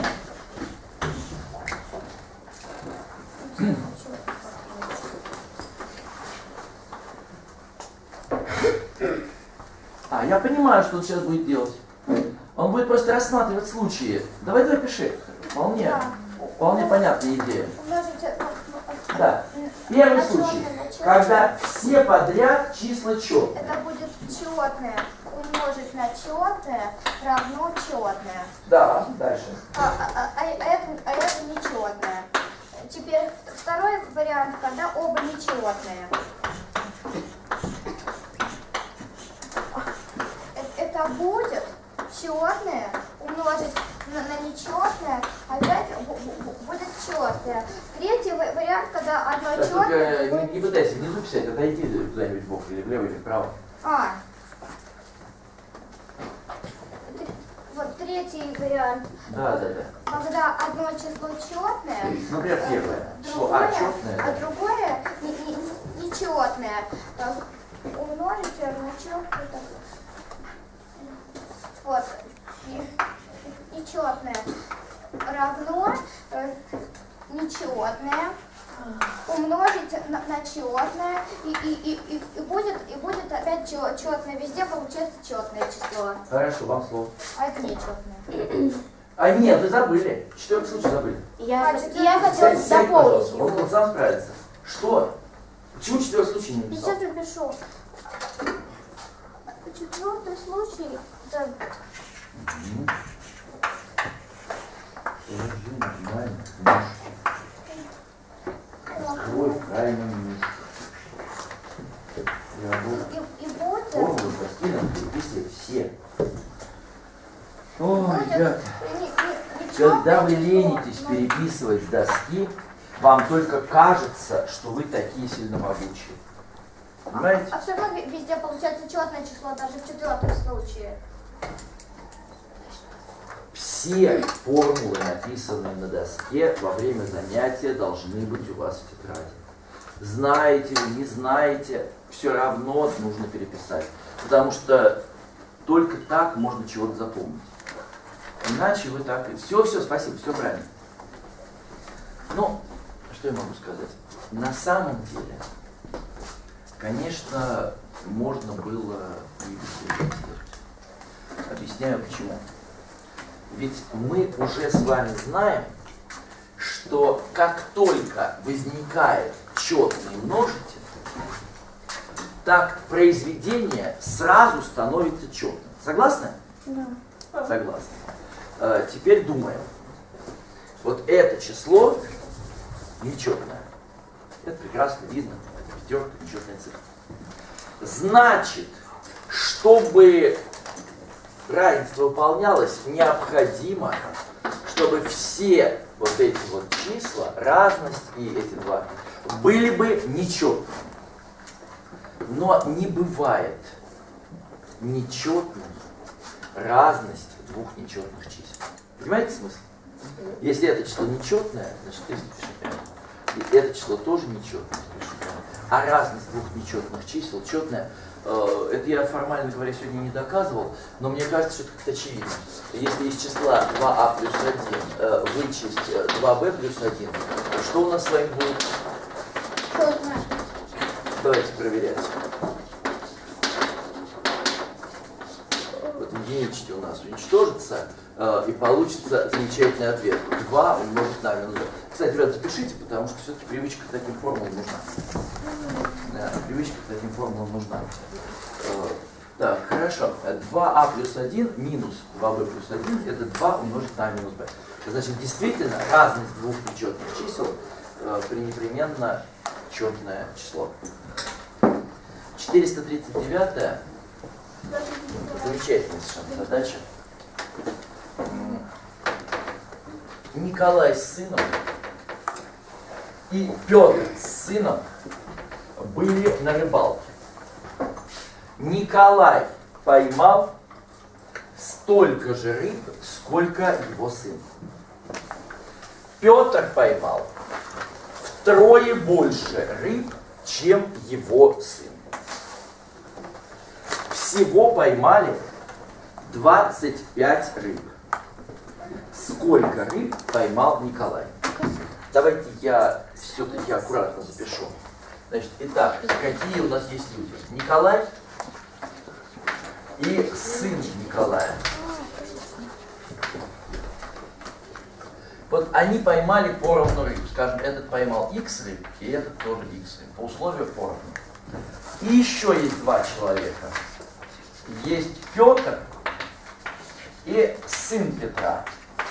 А, я понимаю, что он сейчас будет делать. Он будет просто рассматривать случаи. Давай, давай, пиши. Вполне, Да. вполне понятная идея. умножить на- Да. Первый на случай, черное, на черное. когда все подряд числа четные. Это будет четное умножить на четное равно четное. Да, дальше. А, а- а- а это, а это нечетное. Теперь второй вариант, когда оба нечетные. Э- Это будет четное умножить на, на нечетное, опять бу- бу- будет четное. Третий ва- вариант, когда одно Так, только четное... не, не пытайся внизу писать, отойди куда-нибудь в бок, или влево, или вправо. А. Тр- Вот третий вариант. Да, да, да. Когда одно число четное, Например, первое. Число другое, А четное. а другое не- не- нечетное. Так, умножить на четное. Вот. И- Нечетное равно э, нечетное умножить на, на четное и, и, и, и, и будет и будет опять четное. Везде получается четное число. Хорошо, вам слово. А это нечетное. А нет, вы забыли. Четвертый случай забыли. Я, А, я хотела Сядь, сядь, дополнить пожалуйста, он, его. он сам справится. Что? Почему четвертый случай не написал? Сейчас напишу. Четвертый случай. Это Мгм. Положи нормально, книжку. Открой в крайнем месте. Я буду и, и будет. формулу пластинок переписывать все. Ой, будет ребята, не- не- нечетное когда вы число, ленитесь но- переписывать с доски, вам только кажется, что вы такие сильно могучие. Понимаете? А все равно ве- везде получается четное число, даже в четвертом случае. Все формулы, написанные на доске, во время занятия должны быть у вас в тетради. Знаете вы, не знаете, все равно нужно переписать. Потому что только так можно чего-то запомнить. Иначе вы так... Все, все, спасибо, все правильно. Ну, что я могу сказать? На самом деле, конечно, можно было и быстрее сделать. Объясняю почему. Ведь мы уже с вами знаем, что как только возникает четный множитель, так произведение сразу становится четным. Согласны? Да. Согласны. Э, теперь думаем. Вот это число нечетное. Это прекрасно видно. Это пятерка, нечетная цифра. Значит, чтобы равенство выполнялось, необходимо, чтобы все вот эти вот числа, разность и эти два, были бы нечетными. Но не бывает нечетной разность двух нечетных чисел. Понимаете смысл? Если это число нечетное, значит если пишем прямо. И это число тоже нечетное, пишем прямо. А разность двух нечетных чисел четная. Это я, формально говоря, сегодня не доказывал, но мне кажется, что это как-то очевидно. Если из числа два а плюс один вычесть два бэ плюс один, что у нас с вами будет? Четное. Давайте проверять. Вот единички у нас уничтожится, и получится замечательный ответ. два умножить на минус два. Кстати, ребята, запишите, потому что все-таки привычка к таким формулам нужна. Да, привычка к таким формулам нужна. Э, Так, хорошо. два а плюс один минус два бэ плюс один это два умножить на а минус b. Значит, действительно, разность двух нечетных чисел э, пренепременно четное число. четыреста тридцать девятая замечательная совершенно задача. Николай с сыном и Петр с сыном были на рыбалке. Николай поймал столько же рыб, сколько его сын. Петр поймал втрое больше рыб, чем его сын. Всего поймали двадцать пять рыб. Сколько рыб поймал Николай? Давайте я все-таки аккуратно запишу. Значит, итак, какие у нас есть люди? Николай и сын Николая. Вот они поймали поровну рыб. Скажем, этот поймал икс рыб, и этот тоже икс рыб. По условию поровну. И еще есть два человека. Есть Петр и сын Петра.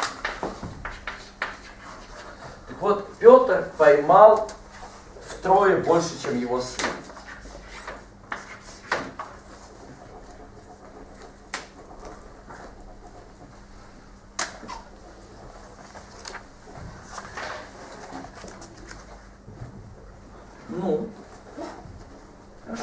Так вот, Петр поймал втрое больше, чем его сын. Ну, хорошо.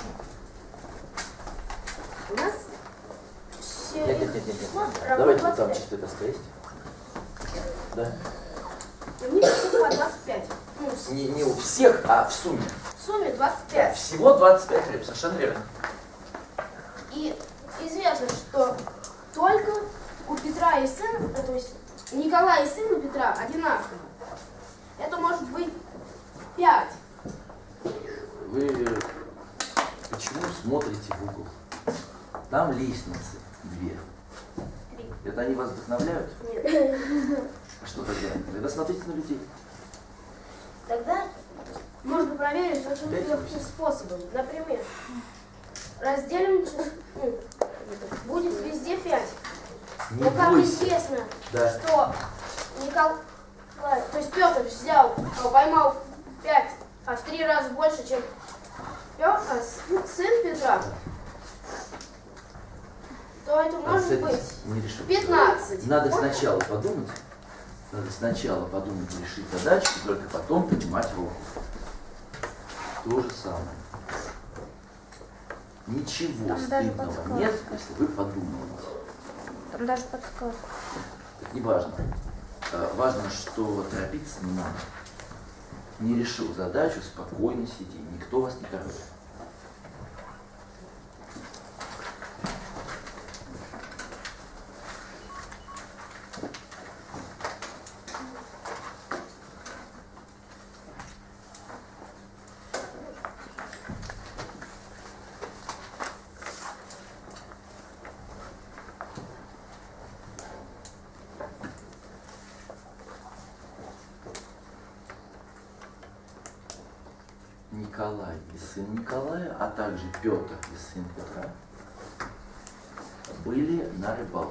У нас все Нет, нет, нет, нет, нет. равно Давайте вот двадцать там пять. чистая доска есть. Да. И у них всего двадцать пять. Ну, в Не, не у всех, а в сумме. сумме двадцать Да, пять. всего двадцать пять рыб, совершенно верно. И известно, что только у Петра и сына, то есть Николая и сына Петра одинаково. Это может быть пять. Вы почему смотрите в угол? Там лестницы две. Это они вас вдохновляют? Нет. А что тогда? Тогда смотрите на людей. Тогда можно проверить очень легким способом. Например, разделим число, ну, будет везде пять. Не Но как бойся. известно, Да. что Николай, то есть Петр взял, поймал пять, а в три раза больше, чем Петр, а сын Петра, то это А может кстати, быть не решил. пятнадцать. Надо сначала подумать. Надо сначала подумать и решить задачу, и только потом поднимать руку. То же самое. Ничего Там даже стыдного подсказка. нет, если вы подумаете. Там даже подсказка. Это не важно. А, важно, что торопиться не надо. Не решил задачу, спокойно сиди. Никто вас не торопит. Николай и сын Николая, а также Петр и сын Петра были на рыбалке.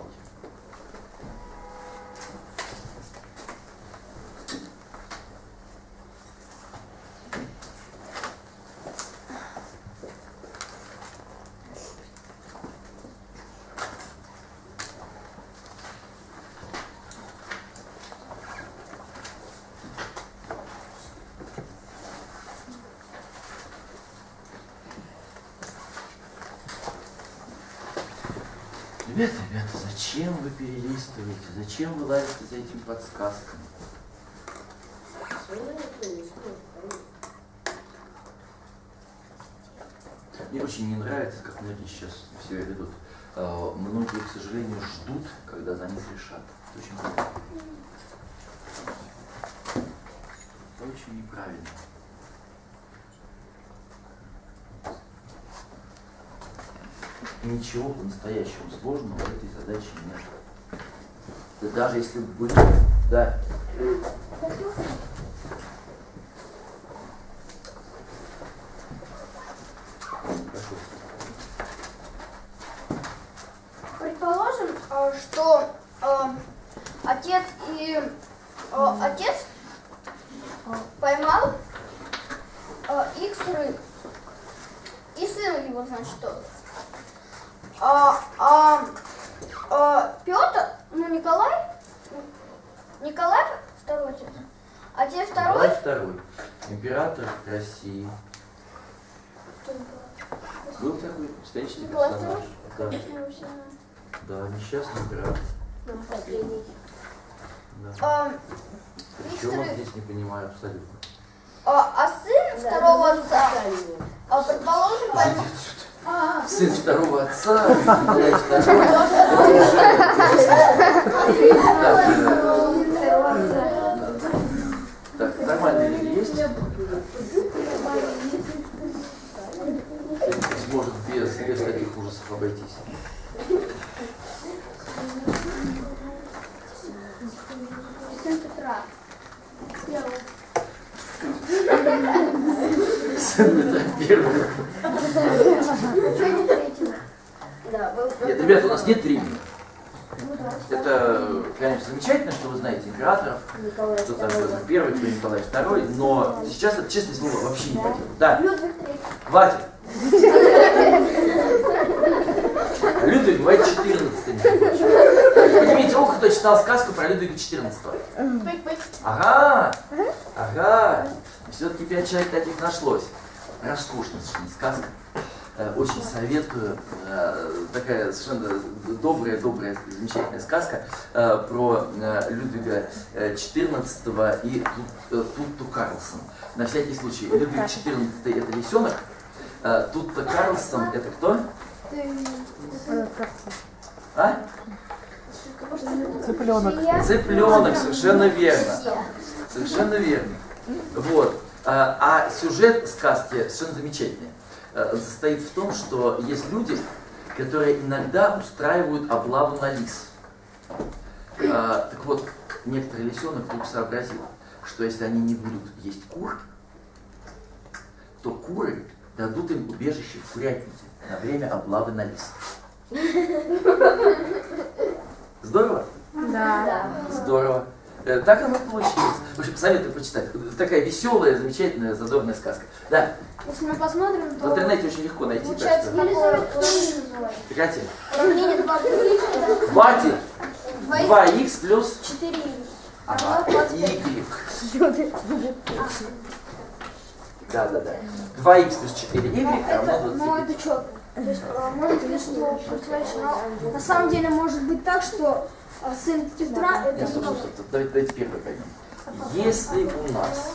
Ребята, ребята, зачем вы перелистываете? Зачем вы лазите за этими подсказками? Мне очень не нравится, как многие сейчас себя ведут. А, Многие, к сожалению, ждут, когда за них решат. Это очень плохо. Это очень неправильно. Ничего по-настоящему сложного в этой задаче нет. Да даже если бы... Да. а, что а, отец и а, отец поймал а, икс рыб. И сын его, значит, что? А, а, а Петр, ну Николай, Николай второй, а те второй. Николай второй, император России. Был такой исторический Николай персонаж. Да. Да, несчастный император. Последний. Да. А, Причем он здесь не понимаю абсолютно. а, а сын второго отца, а, предположим, поймал. Сын второго отца, Николай второй. Так, нормальные люди есть? Сможет без, без таких ужасов обойтись. Сын Петра. Сын Петра первый. Да, был. Нет, ребята, у нас нет времени. Это, конечно, замечательно, что вы знаете императоров, кто там Петр Первый, кто Николай Второй, но сейчас это, честное слово, вообще не по делу. Да, хватит. Людвиг бывает четырнадцатый. Поднимите руку, кто читал сказку про Людвига четырнадцатого. Ага, ага. Все-таки пять человек таких нашлось. Роскошная совершенно сказка. Очень советую. Такая совершенно добрая, добрая, замечательная сказка про Людвига четырнадцатого и Тутту Карлсон. На всякий случай, Людвиг четырнадцатый это лисенок, Тутта Карлсон это кто? А? Цыпленок. Цыпленок, совершенно верно. Совершенно верно. Вот. А, а сюжет сказки совершенно замечательный. Состоит в том, что есть люди, которые иногда устраивают облаву на лис. А, так вот, некоторый лисенок вдруг сообразил, что если они не будут есть кур, то куры дадут им убежище в курятнике на время облавы на лис. Здорово? Да. Здорово. Так оно получилось. В общем, советую почитать. Такая веселая, замечательная, задорная сказка. Да. Если мы посмотрим, то В интернете очень легко найти. получается Так такое Прекрати. уравнение два плюс Хватит. два икс плюс четыре. ага, y. Да, да, да. два икс плюс четыре y равно Это, ну двадцати это пяти. что? То есть, а, может быть, что противоречит, но на самом деле может быть так, что а, сын Петра это Нет, стоп, стоп, стоп, стоп. Давайте, давайте первое поймем. Если у нас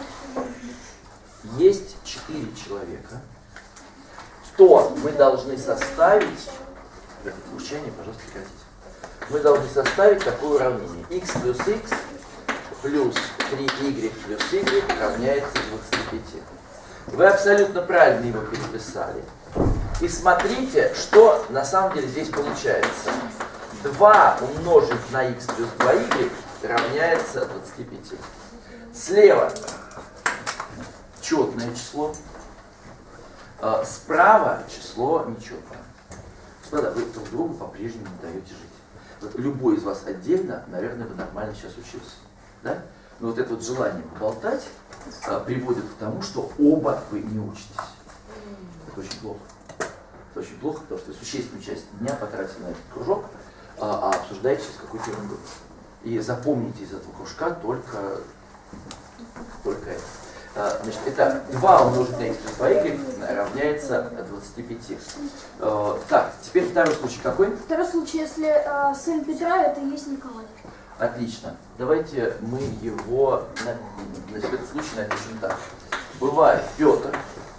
есть четыре человека, то мы должны составить, это звучание, пожалуйста, прекратите. Мы должны составить такое уравнение. X плюс x плюс три y плюс y равняется двадцати пяти. Вы абсолютно правильно его переписали. И смотрите, что на самом деле здесь получается. два умножить на x плюс два y равняется двадцати пяти. Слева четное число, а справа число нечетное. Господа, вы друг другу по-прежнему не даете жить. Вот любой из вас отдельно, наверное, вы нормально сейчас учился. Да? Но вот это вот желание поболтать а, приводит к тому, что оба вы не учитесь. Это очень плохо. Это очень плохо, потому что существенную часть дня потратите на этот кружок, а, а обсуждаете сейчас какую-то ерунду. И запомните из этого кружка только, только это. А, значит, это два умножить на x плюс два y равняется двадцати пяти. А, так, теперь второй случай какой? Второй случай, если а, сын Петра, это и есть Николай. Отлично. Давайте мы его, значит, этот случай напишем так. Бывает Петр,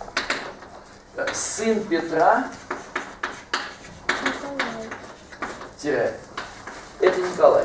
сын Петра, тире, это Николай.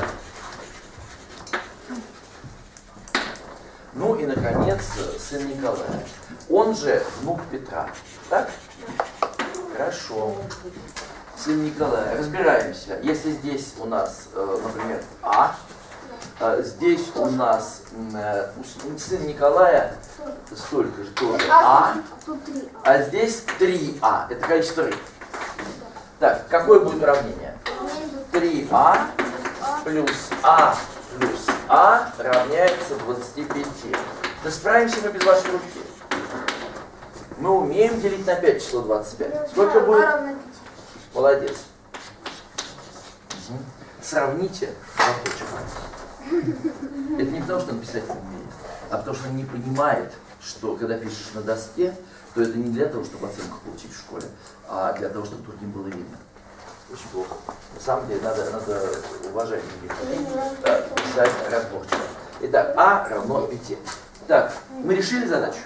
Ну и, наконец, сын Николая. Он же внук Петра. Так? Хорошо. Сын Николая. Разбираемся. Если здесь у нас, например, А, здесь у нас сын Николая столько же тоже А, а здесь три А. Это количество рыб. Так, какое будет уравнение? три а плюс а плюс а равняется двадцати пяти. Да справимся мы без вашей руки. Мы умеем делить на пять число двадцать пять. Сколько будет? Молодец. Угу. Сравните лоточек. Это не потому, что он писать не умеет, а потому что он не понимает, что когда пишешь на доске, то это не для того, чтобы оценку получить в школе, а для того, чтобы другим было видно. Очень плохо. На самом деле надо, надо уважать других. Да, писать разборчиво. Итак, а равно пяти. Так, мы решили задачу?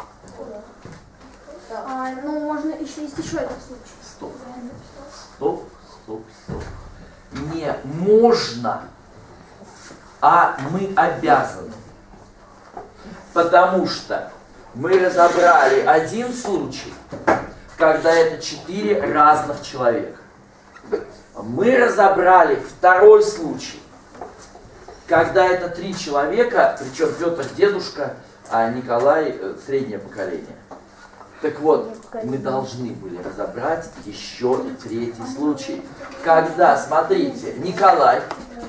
А, ну, можно еще есть еще один случай. Стоп. Стоп, стоп, стоп. Не можно, а мы обязаны. Потому что мы разобрали один случай, когда это четыре разных человека. Мы разобрали второй случай, когда это три человека, причем Петр дедушка, а Николай среднее поколение. Так вот, мы должны были разобрать еще и третий случай, когда, смотрите, Николай,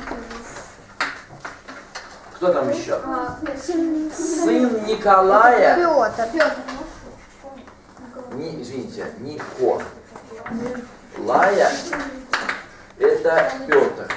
кто там еще? А, сын, Сын Николая, Петр. Петр. не, извините, Нико. Лая, это Петр.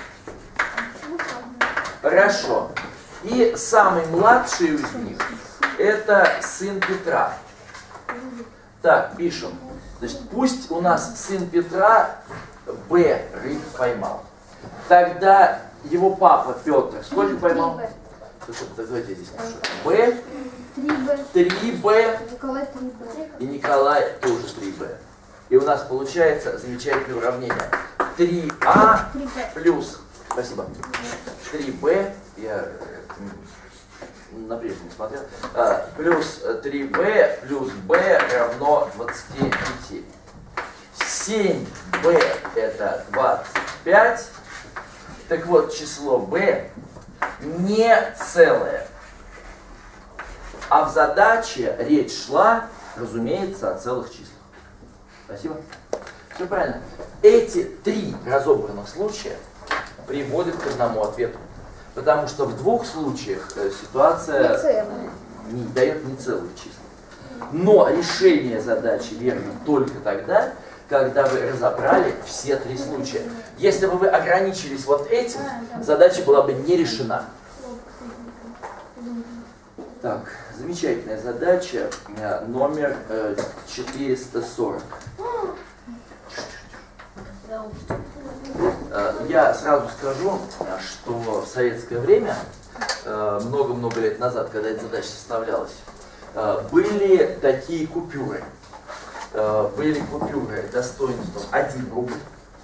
Хорошо. И самый младший из них, это сын Петра. Так, пишем. Значит, пусть у нас сын Петра Б рыб поймал. Тогда его папа Петр сколько поймал? Давайте здесь пишу. Б, три Б, Николай три Б. и Николай тоже три Б. И у нас получается замечательное уравнение. три а плюс, спасибо, три Б, я на прежний не смотрел, а, плюс три Б плюс Б равно двадцати пяти. семь Б это двадцать пять. Так вот, число Б не целое. А в задаче речь шла, разумеется, о целых числах. Спасибо. Все правильно. Эти три разобранных случая приводят к одному ответу. Потому что в двух случаях ситуация не дает не целых числа. Но решение задачи верно только тогда, когда вы разобрали все три случая. Если бы вы ограничились вот этим, задача была бы не решена. Так, замечательная задача, номер четыреста сорок. Я сразу скажу, что в советское время, много-много лет назад, когда эта задача составлялась, были такие купюры. Были купюры достоинством один рубль,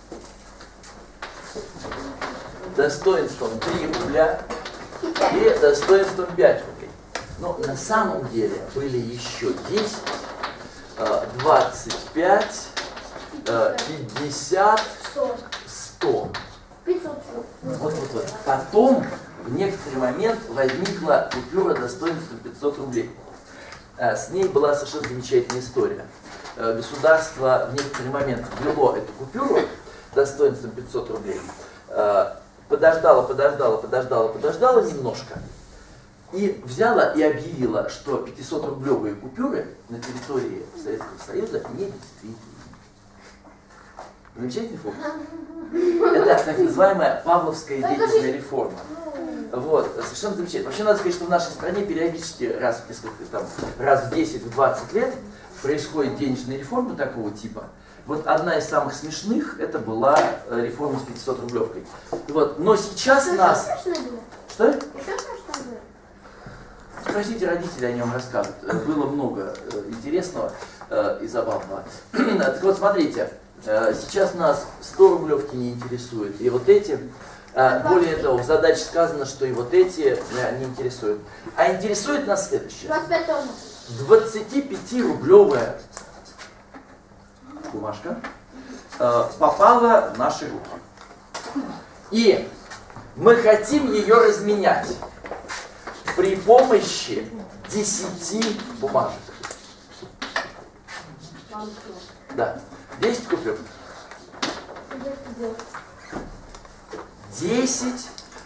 достоинством три рубля и достоинством пять рублей. Но на самом деле были еще десять, двадцать пять, пятьдесят, сто. Вот, вот, вот. Потом в некоторый момент возникла купюра достоинством пятьсот рублей. С ней была совершенно замечательная история. Государство в некоторый момент ввело эту купюру достоинством пятьсот рублей, подождало, подождало, подождало, подождало немножко и взяла и объявила, что пятисотрублевые купюры на территории Советского Союза недействительны. Замечательный фокус. Это так называемая Павловская денежная реформа. Вот, совершенно замечательно. Вообще надо сказать, что в нашей стране периодически раз в несколько, там, раз в десять, в двадцать лет происходит денежная реформа такого типа. Вот одна из самых смешных, это была реформа с пятисотрублевкой. Вот, но сейчас нас... Что? Спросите родителей, о нем расскажут. Было много интересного и забавного. Так вот, смотрите, сейчас нас сто рублевки не интересуют, и вот эти... Более того, в задаче сказано, что и вот эти не интересуют. А интересует нас следующее. двадцатипятирублевая бумажка попала в наши руки. И мы хотим ее разменять при помощи десяти бумажек. Да, десять купюр. десять.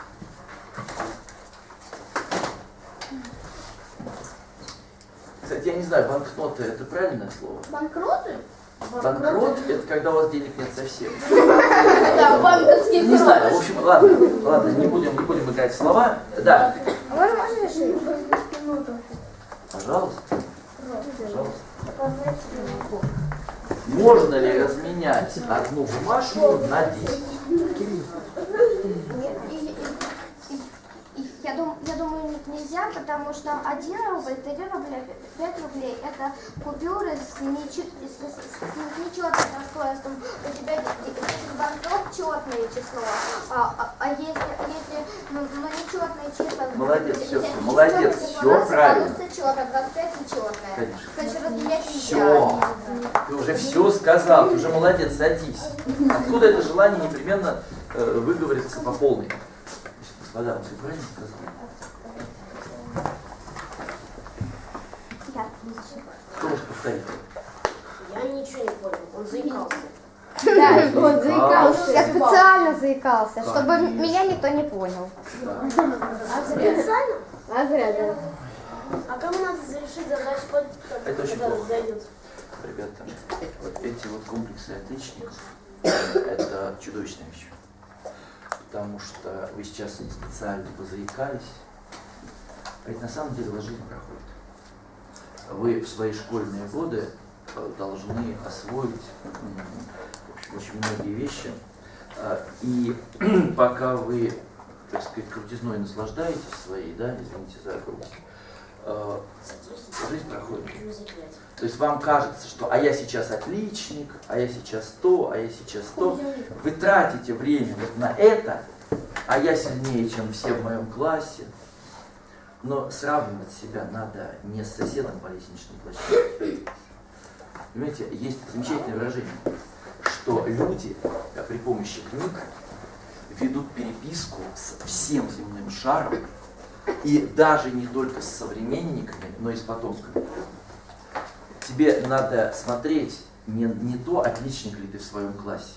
Кстати, я не знаю, банкноты это правильное слово? Банкроты? Банкрот это когда у вас денег нет совсем. Да, банковский Не знаю, в общем, ладно, ладно, не будем, не будем играть в слова. Да. А можно можно решить? Пожалуйста. Пожалуйста. Можно ли разменять одну бумажку на десять? Я думаю, я думаю, нельзя, потому что один рубль, три рубля, пять рублей – это купюры с, нечет, с, с, с нечетным достоинством. У тебя банкнот четное число, а, а, а если, а если ну, ну, нечетное число… Молодец, все, если молодец, число, все правильно. двадцать четное, двадцать пять нечетное. Конечно. Значит, разменять Все, нельзя. ты уже все сказал, ты уже молодец, садись. Откуда это желание непременно э, выговориться по полной? Господа, ты правильно сказал? Я. Кто может повторить? Я ничего не понял, он заикался. Да, он заикался. Я специально заикался, Конечно. чтобы меня никто не понял. А специально? А зря, да. А кому надо решить задачу, под- Это очень когда плохо. зайдет? Ребята, вот эти вот комплексы отличников, это чудовищная вещь. Потому что вы сейчас специально позаикались, а ведь на самом деле ваша жизнь проходит. Вы в свои школьные годы должны освоить в общем, очень многие вещи. И пока вы, так сказать, крутизной наслаждаетесь своей, да, извините за грубость, жизнь проходит. То есть вам кажется, что а я сейчас отличник, а я сейчас то, а я сейчас то. Вы тратите время вот на это, а я сильнее, чем все в моем классе. Но сравнивать себя надо не с соседом по лестничной площадке. Понимаете, есть замечательное выражение, что люди при помощи книг ведут переписку с всем земным шаром, и даже не только с современниками, но и с потомками. Тебе надо смотреть не, не то, отличник ли ты в своем классе,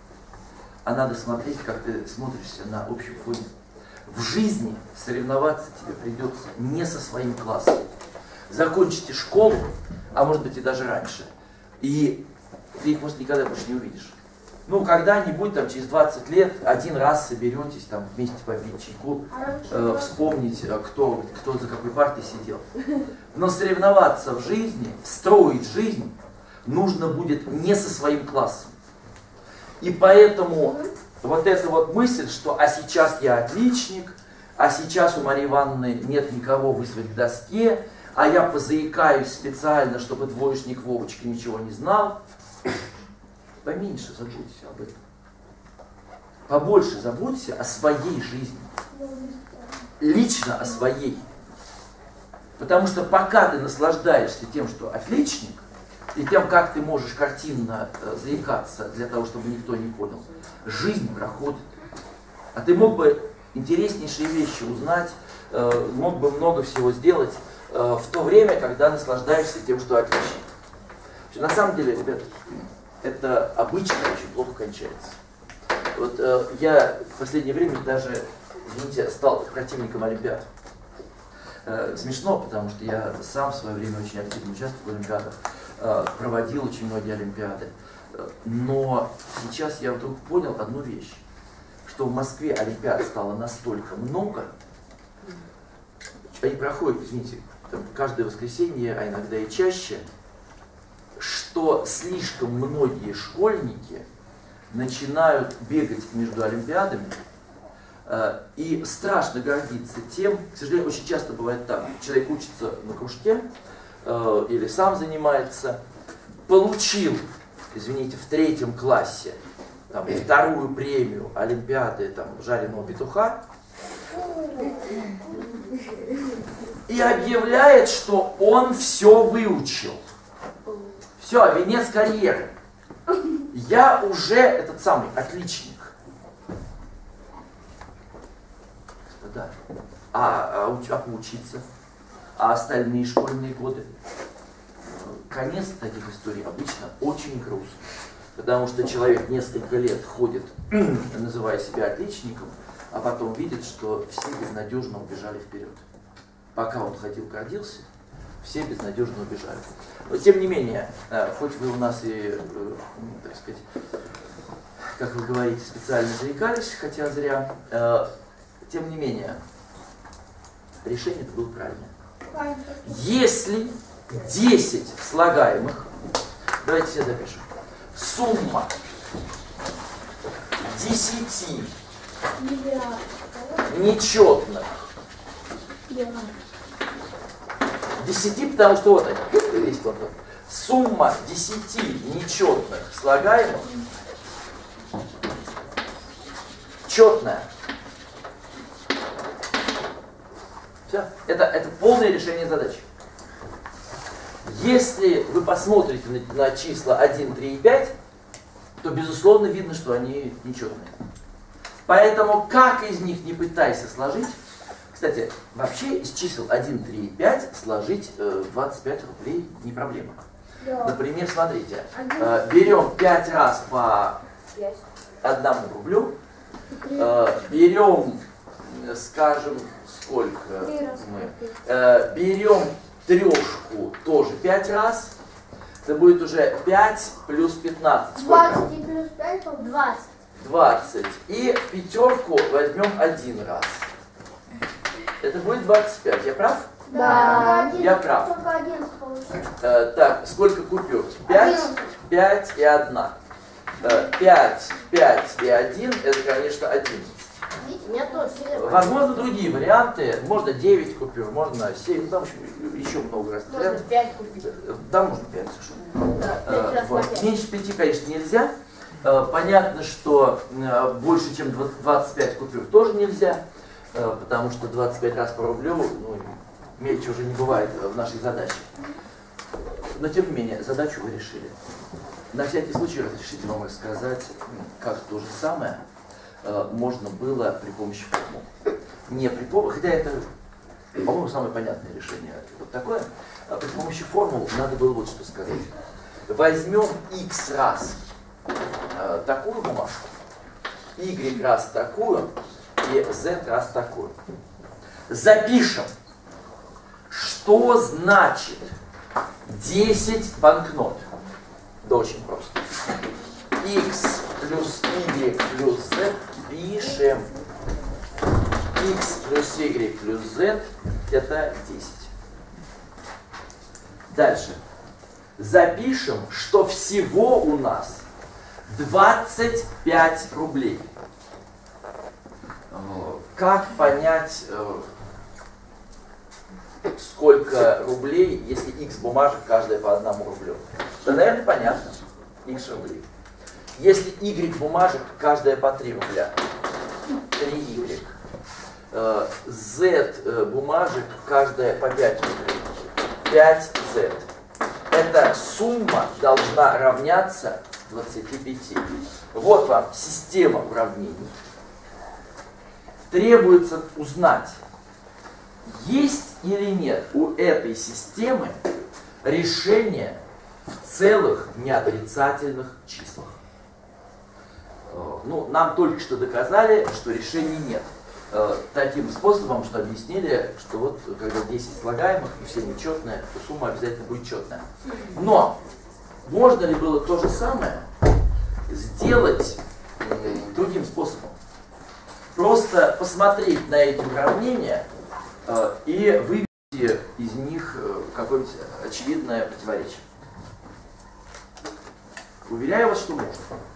а надо смотреть, как ты смотришься на общем фоне. В жизни соревноваться тебе придется не со своим классом. Закончите школу, а может быть и даже раньше, и ты их, может, никогда больше не увидишь. Ну, когда-нибудь, там, через двадцать лет, один раз соберетесь, там, вместе попить чайку, э, вспомнить, кто, кто за какой партой сидел. Но соревноваться в жизни, строить жизнь, нужно будет не со своим классом. И поэтому вот эта вот мысль, что «а сейчас я отличник», «а сейчас у Марии Ивановны нет никого вызвать к доске», «а я позаикаюсь специально, чтобы двоечник Вовочка ничего не знал», поменьше забудься об этом. Побольше забудься о своей жизни. Лично о своей. Потому что пока ты наслаждаешься тем, что отличник, и тем, как ты можешь картинно э, заикаться для того, чтобы никто не понял, жизнь проходит. А ты мог бы интереснейшие вещи узнать, э, мог бы много всего сделать э, в то время, когда наслаждаешься тем, что отличник. На самом деле, ребят, это обычно очень плохо кончается. Вот э, я в последнее время даже, извините, стал противником Олимпиад. Э, смешно, потому что я сам в свое время очень активно участвовал в Олимпиадах, э, проводил очень многие Олимпиады. Но сейчас я вдруг понял одну вещь, что в Москве Олимпиад стало настолько много, они проходят, извините, там, каждое воскресенье, а иногда и чаще, что слишком многие школьники начинают бегать между олимпиадами э, и страшно гордиться тем, к сожалению, очень часто бывает так, человек учится на кружке э, или сам занимается, получил, извините, в третьем классе там, вторую премию олимпиады там, жареного петуха и объявляет, что он все выучил. Все, венец карьеры. Я уже этот самый отличник. Да. А, а, уч, а поучиться? А остальные школьные годы? Конец таких историй обычно очень грустный. Потому что человек несколько лет ходит, называя себя отличником, а потом видит, что все безнадежно убежали вперед. Пока он ходил, гордился, все безнадежно убежали. Но тем не менее, хоть вы у нас и, так сказать, как вы говорите, специально заикались, хотя зря, тем не менее, решение это было правильное. Если десять слагаемых, давайте все запишем, сумма десяти нечетных, десяти, потому что вот они, есть вот, сумма десяти нечетных слагаемых четная. Все. Это, это полное решение задачи. Если вы посмотрите на, на числа один, три и пять, то безусловно видно, что они нечетные. Поэтому как из них не пытайся сложить. Кстати, вообще из чисел один, три и пять сложить э, двадцать пять рублей не проблема. Да. Например, смотрите, э, берем пять раз по одному рублю, э, берем, скажем, сколько мы, э, берем трешку тоже пять раз, это будет уже пять плюс пятнадцать. Сколько? двадцать плюс пять, двадцать. двадцать. И пятерку возьмем один раз. Это будет двадцать пять. Я прав? Да. Я прав. Только одиннадцать получится. Э, так, сколько купюр? пять, пять и одна. Э, пять, пять и один, это, конечно, одиннадцать. У меня тоже. Возможно, другие варианты. Можно девять купюр, можно семь, там еще, еще много раз. Можно пять купить. Да, можно пять совершенно. Да, Э, пять раз по вот. пять. Меньше пяти, конечно, нельзя. Э, понятно, что э, больше, чем двадцать пять купюр тоже нельзя, э, потому что двадцать пять раз по рублю, ну, мельче уже не бывает в нашей задаче. Но, тем не менее, задачу вы решили. На всякий случай разрешите вам рассказать, как то же самое э, можно было при помощи формул. Не при помощи, хотя это, по-моему, самое понятное решение. Вот такое. А при помощи формул надо было вот что сказать. Возьмем x раз э, такую бумажку, y раз такую и z раз такую. Запишем, что значит десять банкнот. Да очень просто. X плюс y плюс z пишем. X плюс y плюс z это десять. Дальше. Запишем, что всего у нас двадцать пять рублей. Как понять, сколько рублей, если x бумажек, каждая по одному рублю? Да, наверное, понятно. X рублей. Если y бумажек, каждая по три рубля. три y. Z бумажек, каждая по пять рублей. пять зет. Эта сумма должна равняться двадцати пяти. Вот вам система уравнений. Требуется узнать, есть или нет у этой системы решение в целых неотрицательных числах. Ну, нам только что доказали, что решений нет. Таким способом, что объяснили, что вот когда десять слагаемых и все нечетные, то сумма обязательно будет четная. Но можно ли было то же самое сделать другим способом? Просто посмотреть на эти уравнения э, и вывести из них э, какое-нибудь очевидное противоречие. Уверяю вас, что можно.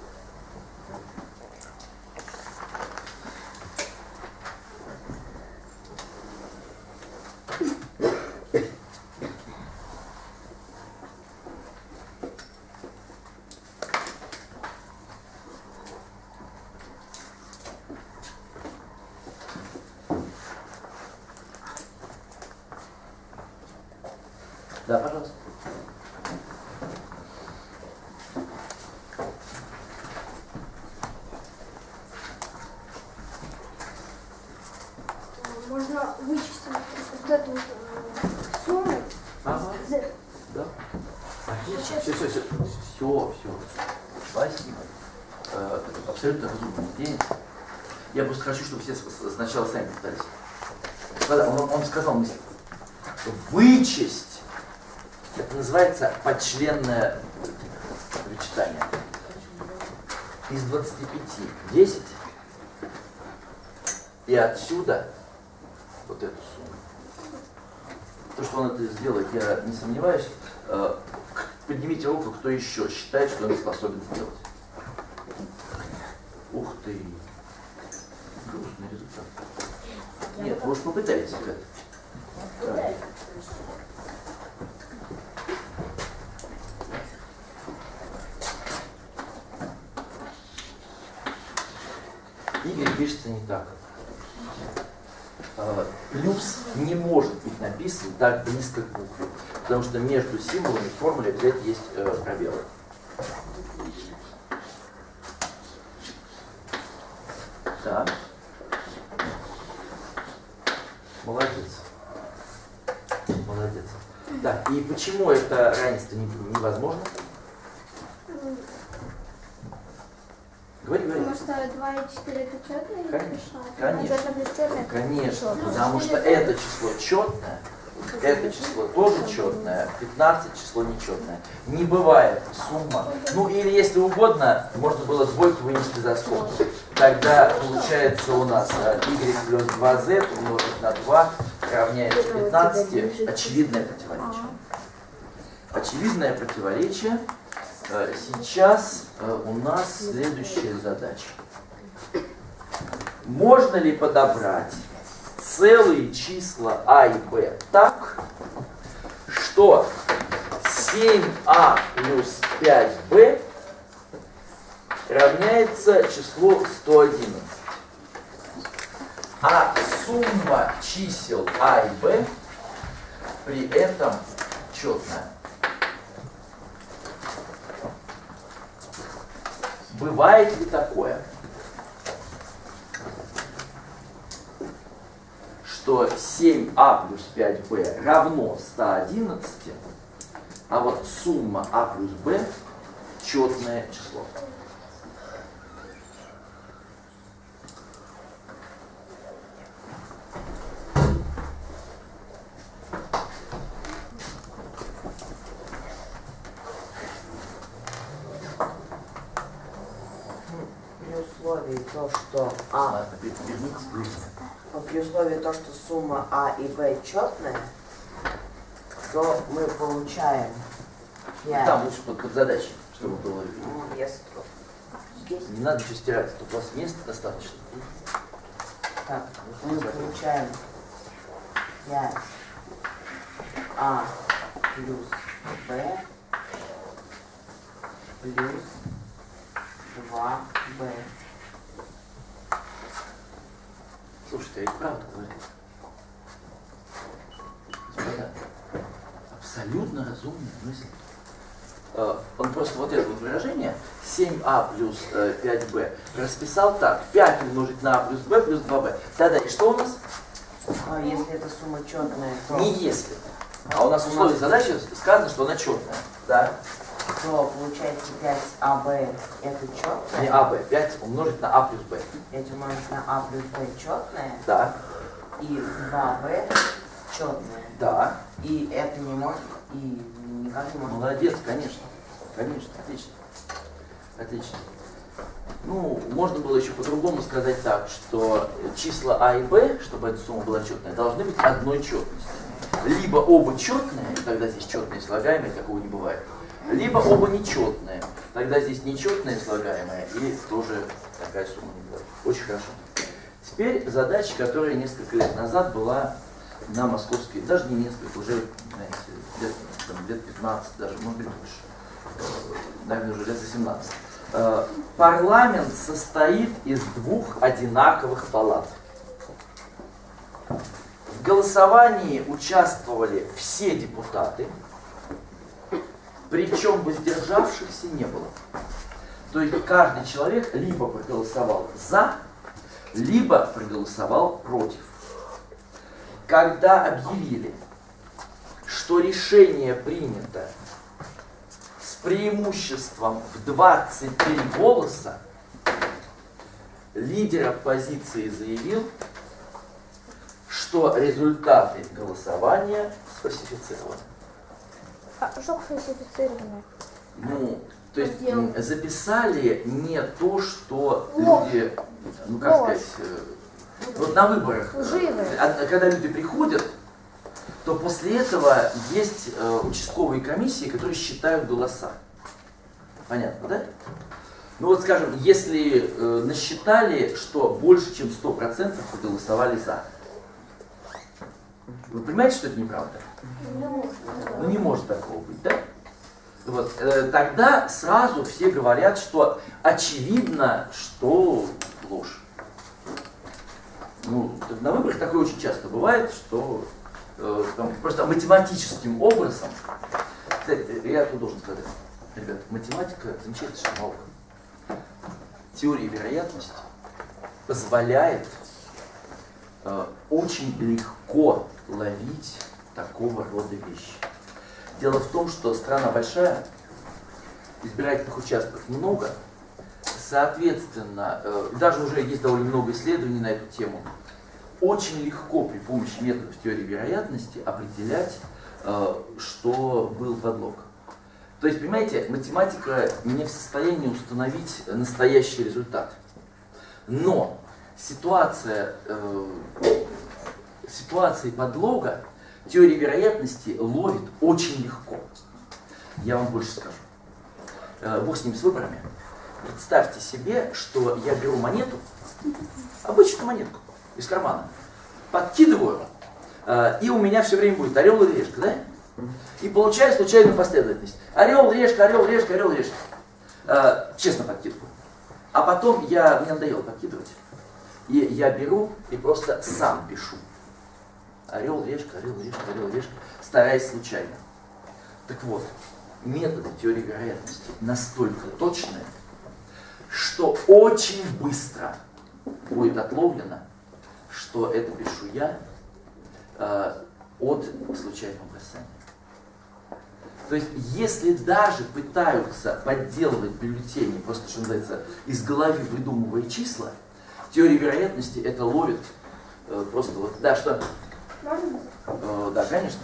Да, пожалуйста. Можно вычислить вот эту вот э, сумму. Ага. Z. Да. Отлично. Все, все, все. Все, все. Спасибо. Э, абсолютно разумная идея. Я просто хочу, чтобы все сначала сами пытались. Он, он сказал мысль. Вычесть. Это называется подчленное вычитание. Из двадцати пяти десять. И отсюда вот эту сумму. То, что он это сделает, я не сомневаюсь. Поднимите руку, кто еще считает, что он способен сделать. Ух ты. Грустный результат. Нет, вы уж попытайтесь, ребят. Да. Игорь пишется не так. Плюс не может быть написан так близко к букве, потому что между символами в формуле обязательно есть э, пробелы. Так. Молодец. Молодец. Так, и почему это равенство невозможно? Говори, говори. Потому что два и четыре это четное? Конечно, конечно. конечно, конечно, потому что это число четное, это число тоже четное, пятнадцать число нечетное. Не бывает сумма. Ну или если угодно, можно было двойку вынести за скобку. Тогда получается у нас y плюс два зет умножить на два равняется пятнадцати. Очевидное противоречие. Очевидное противоречие. Сейчас у нас следующая задача. Можно ли подобрать целые числа а и б так, что семь а плюс пять бэ равняется числу сто одиннадцать, а сумма чисел а и б при этом четная? Бывает ли такое, что семь а плюс пять бэ равно ста одиннадцати, а вот сумма а плюс b четное число? То, что А, при условии то, что сумма А и Б четная, то мы получаем пять. Там лучше под, под задачей, чтобы было видно. Ну, я строю. Здесь. Не надо ничего стирать, тут у вас места достаточно. Так, мы получаем пять А плюс Б плюс два Б. Слушайте, я и правду говорю. Господа, абсолютно разумная мысль. Он просто вот это вот выражение семь а плюс пять бэ расписал так. пять умножить на а плюс b плюс два бэ. Тогда и что у нас? А если эта сумма четная, то... Не если. А у нас в условии задачи сказано, что она четная. Да? То получается пять а бэ это четное. Не а бэ, пять умножить на а плюс b. пять умножить на а плюс b четное. Да. И два бэ четное. Да. И это не может, и никак не может. Молодец, конечно. Конечно, отлично. Отлично. Ну, можно было еще по-другому сказать так, что числа а и b, чтобы эта сумма была четная, должны быть одной четности. Либо оба четные, тогда здесь четные слагаемые, такого не бывает. Либо оба нечетные, тогда здесь нечетные слагаемые, и тоже такая сумма не бывает. Очень хорошо. Теперь задача, которая несколько лет назад была на московской, даже не несколько, уже, знаете, лет, там, лет пятнадцать, даже, может быть, больше, наверное, уже лет восемнадцать. Парламент состоит из двух одинаковых палат. В голосовании участвовали все депутаты, причем воздержавшихся не было. То есть каждый человек либо проголосовал за, либо проголосовал против. Когда объявили, что решение принято с преимуществом в двадцать три голоса лидер оппозиции заявил, что результаты голосования сфальсифицированы. А что фальсифицировано? Ну, то есть Сделано. м, записали не то, что Ложь. люди, ну как Ложь. сказать, э, вот на выборах, э, Лживые. а- когда люди приходят, то после этого есть э, участковые комиссии, которые считают голоса. Понятно, да? Ну вот скажем, если э, насчитали, что больше чем сто процентов проголосовали за. Вы понимаете, что это неправда? Ну не может такого быть, да? Вот, э, тогда сразу все говорят, что очевидно, что ложь. Ну, на выборах такое очень часто бывает, что э, там, просто математическим образом, кстати, я тут должен сказать, ребят, математика замечательная наука. Теория вероятности позволяет э, очень легко ловить такого рода вещи. Дело в том, что страна большая, избирательных участков много, соответственно, э, даже уже есть довольно много исследований на эту тему, очень легко при помощи методов теории вероятности определять, э, что был подлог. То есть, понимаете, математика не в состоянии установить настоящий результат. Но ситуация, э, ситуации подлога теория вероятности ловит очень легко. Я вам больше скажу. Э, бог с ним, с выборами. Представьте себе, что я беру монету, обычную монетку из кармана, подкидываю, э, и у меня все время будет орел и решка, да? И получаю случайную последовательность. Орел, решка, орел, решка, орел, решка. Э, честно подкидываю. А потом я, мне надоело подкидывать. И я беру и просто сам пишу. Орел, решка, орел, решка, орел, решка, стараясь случайно. Так вот, методы теории вероятности настолько точные, что очень быстро будет отловлено, что это пишу я э, от случайного бросания. То есть, если даже пытаются подделывать бюллетени, просто, что называется, из головы выдумывая числа, теория вероятности это ловит э, просто вот, да, что... Можно? Э, да, конечно.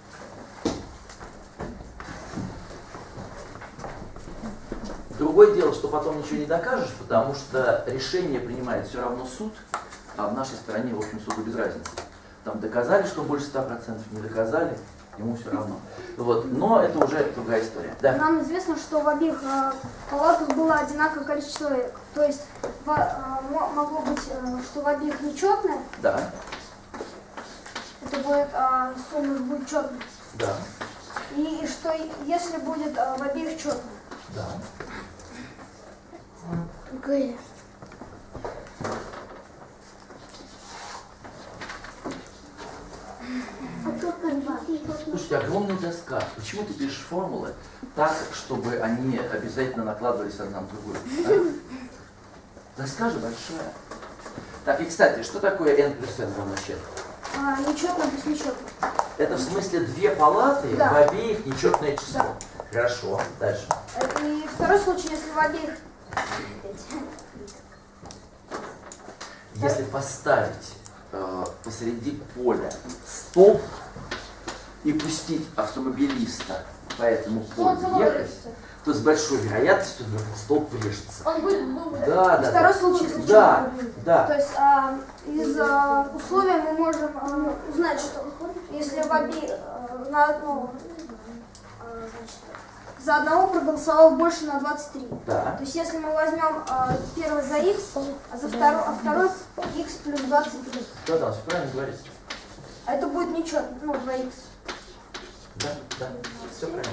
Другое дело, что потом ничего не докажешь, потому что решение принимает все равно суд, а в нашей стране, в общем, суду без разницы. Там доказали, что больше ста процентов, не доказали, ему все равно. Вот. Но это уже другая история. Да. Нам известно, что в обеих э, палатах было одинаковое количество человек. То есть в, э, мо- могло быть, э, что в обеих нечетное, Да. это будет, э, сумма будет четная. Да. И, и что и- если будет э, в обеих четное. Да. Слушайте, огромная доска. Почему ты пишешь формулы так, чтобы они обязательно накладывались одна на другую? А? Доска же большая. Так, и кстати, что такое n плюс n равно ч? А, нечетное плюс нечетное. Это в смысле две палаты, Да. в обеих нечетное число. Да. Хорошо, дальше. Э, И второй случай, если в обеих... Если поставить э, посреди поля столб и пустить автомобилиста по этому полю ехать, то с большой вероятностью этот столб врежется. Он будет думать. Да, И да, второй да. случай, если Да, четное. да. То есть а, из а, условия мы можем а, узнать, что если в обе, а, на одну, а, значит, за одного проголосовало больше на двадцать три. Да. То есть если мы возьмем а, первый за x, а, за второй, а второй x плюс двадцать три, Да, да, все правильно говорите. а это будет нечетно, ну, два икс. Да, да, все правильно.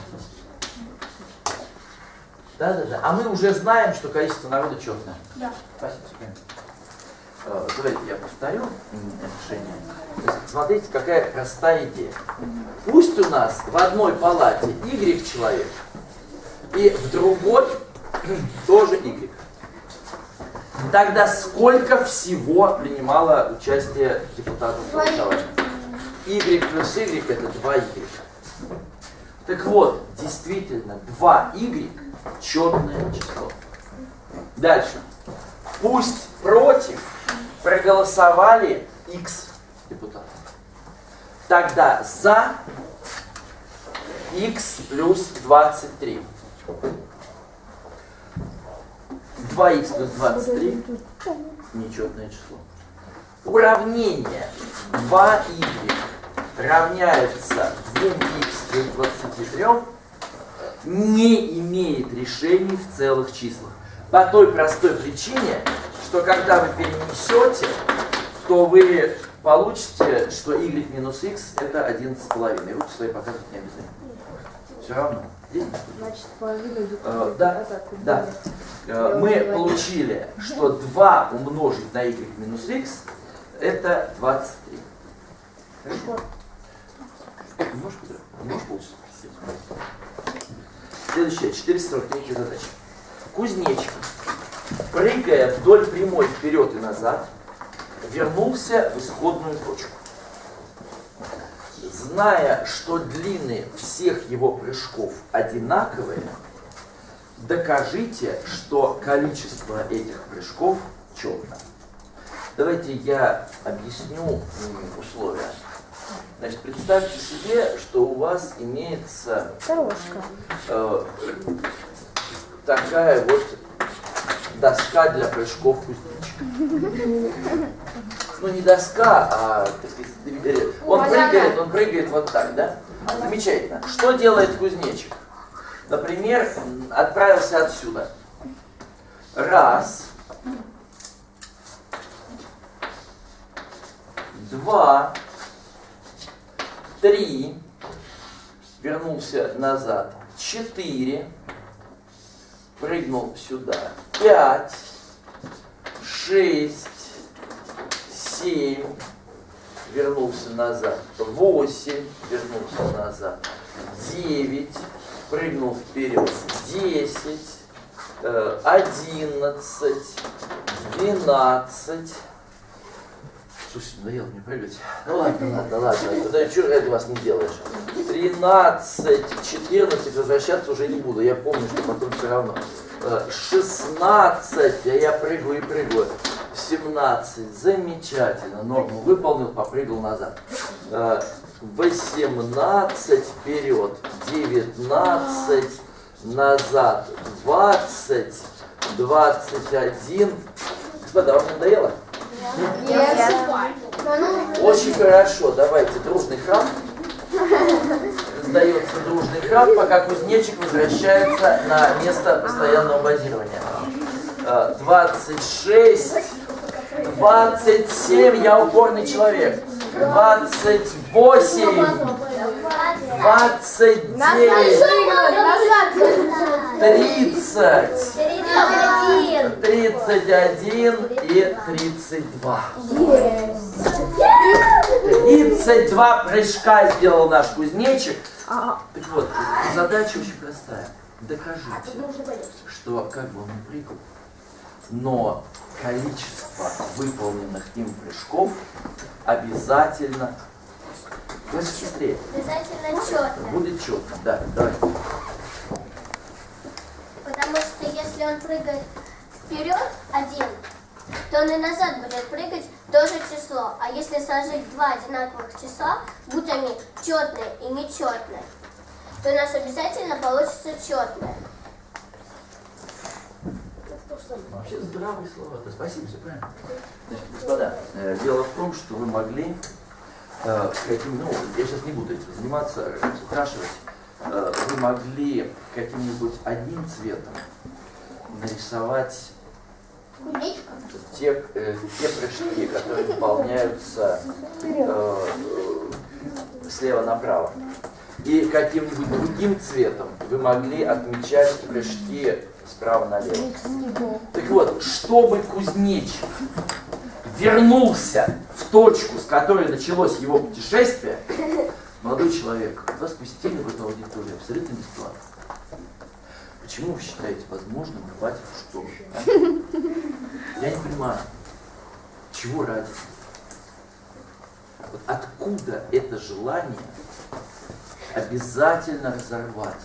Да, да, да. А мы уже знаем, что количество народа четное. Да. Спасибо, все правильно. Э, Давайте я повторю м, решение. То есть, смотрите, какая простая идея. Пусть у нас в одной палате Y человек, и в другой тоже Y. Тогда сколько всего принимало участие депутатов в голосовании? Y плюс Y это два Y. Так вот, действительно, два y четное число. Дальше. Пусть против проголосовали x депутатов. Тогда за x плюс двадцать три. два икс плюс двадцать три нечетное число. Уравнение два y равняется два икс плюс двадцать три не имеет решений в целых числах. По той простой причине, что когда вы перенесете, то вы получите, что y минус x это одиннадцать с половиной. Руки свои показывать не обязательно. Все равно. Здесь? Значит, половина идет. Э, да, да. Э, мы получили, что два умножить на y минус x это двадцать три. Хорошо? Можешь, можешь получить? Следующая, четыреста сорок третья задача. Кузнечик, прыгая вдоль прямой вперед и назад, вернулся в исходную точку. Зная, что длины всех его прыжков одинаковые, докажите, что количество этих прыжков четно. Давайте я объясню условия. Значит, представьте себе, что у вас имеется э, такая вот доска для прыжков кузнечика. Ну не доска, а он прыгает, он прыгает вот так, да? Замечательно. Что делает кузнечик? Например, отправился отсюда. Раз. Два. Три. Вернулся назад. Четыре. Прыгнул сюда. Пять. Шесть. Семь. Вернулся назад. Восемь. Вернулся назад. Девять. Прыгнул вперед. Десять. Одиннадцать. Двенадцать. Слушайте, надоело мне прыгать. Ну ладно, ладно, ладно. Да что это у вас не делаешь? тринадцать, четырнадцать, возвращаться уже не буду. Я помню, что потом все равно. шестнадцать, а я прыгаю и прыгаю. семнадцать, замечательно. Норму выполнил, попрыгал назад. восемнадцать, вперед. девятнадцать, назад. двадцать, двадцать один. Господа, вам надоело? Нет. Очень хорошо, давайте дружный храм. Сдается дружный храм, пока кузнечик возвращается на место постоянного базирования. двадцать шесть, двадцать семь, я упорный человек. двадцать восемь, двадцать девять, тридцать, тридцать один и тридцать два. тридцать два прыжка сделал наш кузнечик. Так вот, задача очень простая. Докажите, что как бы он ни прыгал, но количество выполненных им прыжков обязательно, давайте быстрее, Обязательно четко. будет четко. Да, давай. Потому что если он прыгает вперед один, то он и назад будет прыгать то же число. А если сложить два одинаковых числа, будь они четные и нечетные, то у нас обязательно получится четное. Вообще здравые слова. Да, спасибо, все правильно. Значит, господа, э, дело в том, что вы могли, э, каким, ну, я сейчас не буду этим заниматься, украшивать, э, вы могли каким-нибудь одним цветом нарисовать те, э, те прыжки, которые выполняются э, слева направо. И каким-нибудь другим цветом вы могли отмечать прыжки справа налево. Так вот, чтобы кузнечик вернулся в точку, с которой началось его путешествие, молодой человек, вас пустили в эту аудиторию абсолютно бесплатно. Почему вы считаете возможным рвать что? А? Я не понимаю, чего ради? Вот откуда это желание обязательно разорвать.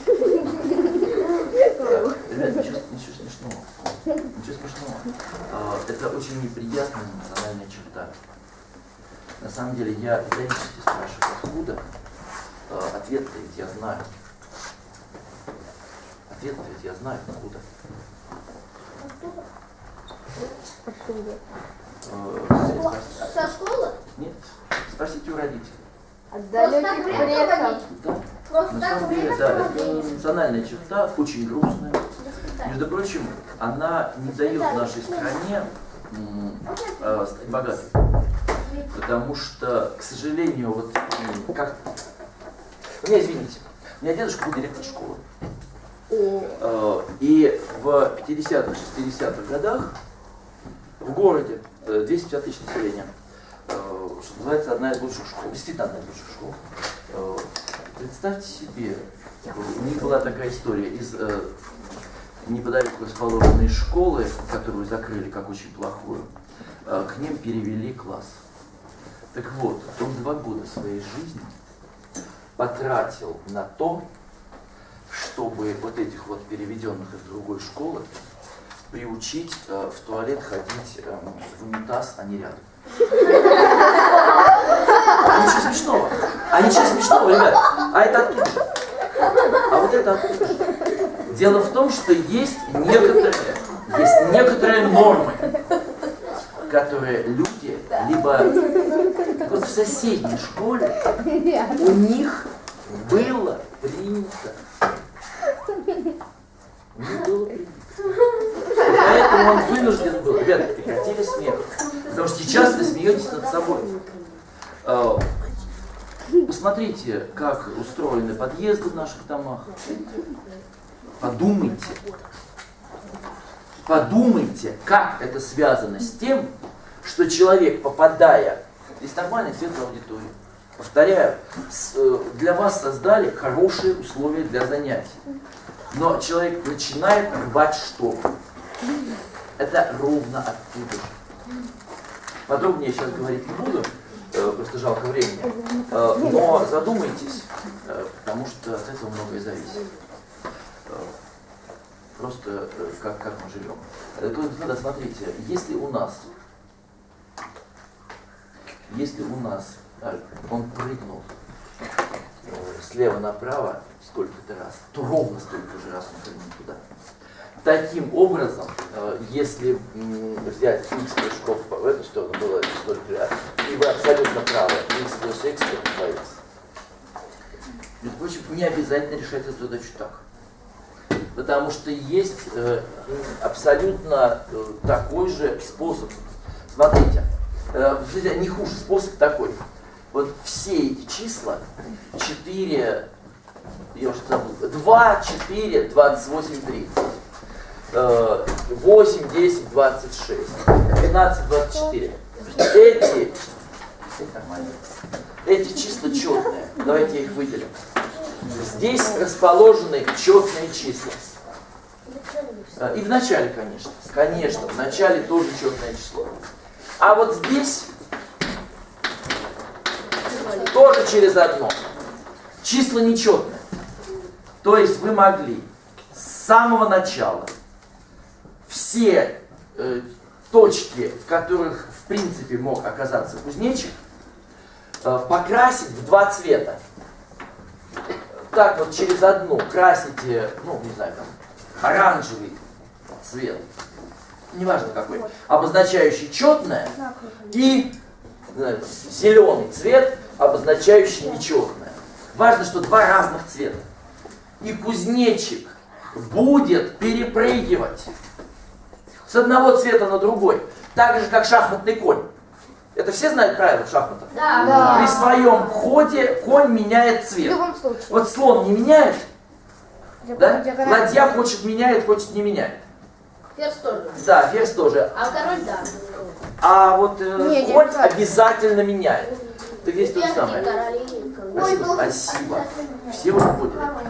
Ребят, ничего, ничего смешного. Ничего смешного. Это очень неприятная эмоциональная черта. На самом деле, я риторически спрашиваю, откуда? Ответ-то ведь я знаю. Ответ-то ведь я знаю, откуда. Откуда? Со школы? Нет. Спросите у родителей. От далеких предков. Да. Просто На так самом деле, время да, это проводить. эмоциональная черта, очень грустная. Между прочим, она не дает нашей стране м, э, стать богатой. Потому что, к сожалению, вот как... Вы меня извините, у меня дедушка был директор школы. Э, И в пятидесятых, шестидесятых годах в городе э, двести пятьдесят тысяч населения, э, что называется, одна из лучших школ, действительно одна из лучших школ. Э, Представьте себе, у них была такая история из э, неподалеку расположенной школы, которую закрыли как очень плохую, э, к ним перевели класс. Так вот, он два года своей жизни потратил на то, чтобы вот этих вот переведенных из другой школы приучить э, в туалет ходить э, в унитаз, а не рядом. А ничего смешного. А ничего смешного, ребят. А это оттуда же. А вот это оттуда же. Дело в том, что есть некоторые, есть некоторые нормы, которые люди, либо вот в соседней школе у них было принято. У них было принято. Поэтому он вынужден был. Ребята, прекратили смех. Потому что сейчас вы смеетесь над собой. Посмотрите, как устроены подъезды в наших домах. Подумайте. Подумайте, как это связано с тем, что человек, попадая... Здесь нормальный цвет в аудитории. Повторяю, для вас создали хорошие условия для занятий. Но человек начинает рвать штору. Это ровно оттуда же. Подробнее я сейчас говорить не буду, просто жалко времени. Но задумайтесь, потому что от этого многое зависит. Просто как, как мы живем. Надо смотрите, если у нас, если у нас он прыгнул слева направо сколько-то раз, то ровно столько же раз он прыгнул туда. Таким образом, если взять x прыжков в эту сторону, было столько, и вы абсолютно правы, x плюс x это два икс. Между прочим, не обязательно решать эту задачу так. Потому что есть э, абсолютно э, такой же способ. Смотрите, э, не хуже способ такой. Вот все эти числа, четыре, я уже забыл, два, четыре, двадцать восемь, тридцать, восемь, десять, двадцать шесть, двенадцать, двадцать четыре. Эти, эти числа четные. Давайте я их выделим. Здесь расположены четные числа. И в начале, конечно. Конечно, в начале тоже четное число. А вот здесь тоже через одно. Числа нечетные. То есть вы могли с самого начала все э, точки, в которых в принципе мог оказаться кузнечик, э, покрасить в два цвета. Так вот через одну красите, ну не знаю, там, оранжевый цвет, неважно какой, обозначающий четное, и знаю, зеленый цвет, обозначающий нечетное. Важно, что два разных цвета. И кузнечик будет перепрыгивать с одного цвета на другой, так же, как шахматный конь. Это все знают правила в шахматах? Да. Да. При своем ходе конь меняет В цвет. любом случае. Вот слон не меняет, да? Декорация. Ладья хочет меняет, хочет не меняет. Ферзь тоже. Да, ферзь тоже. А король да. А вот э, Не, конь декорация. обязательно меняет. Так здесь то же Ферзь самое. и короли. Спасибо, спасибо. Все уже поняли.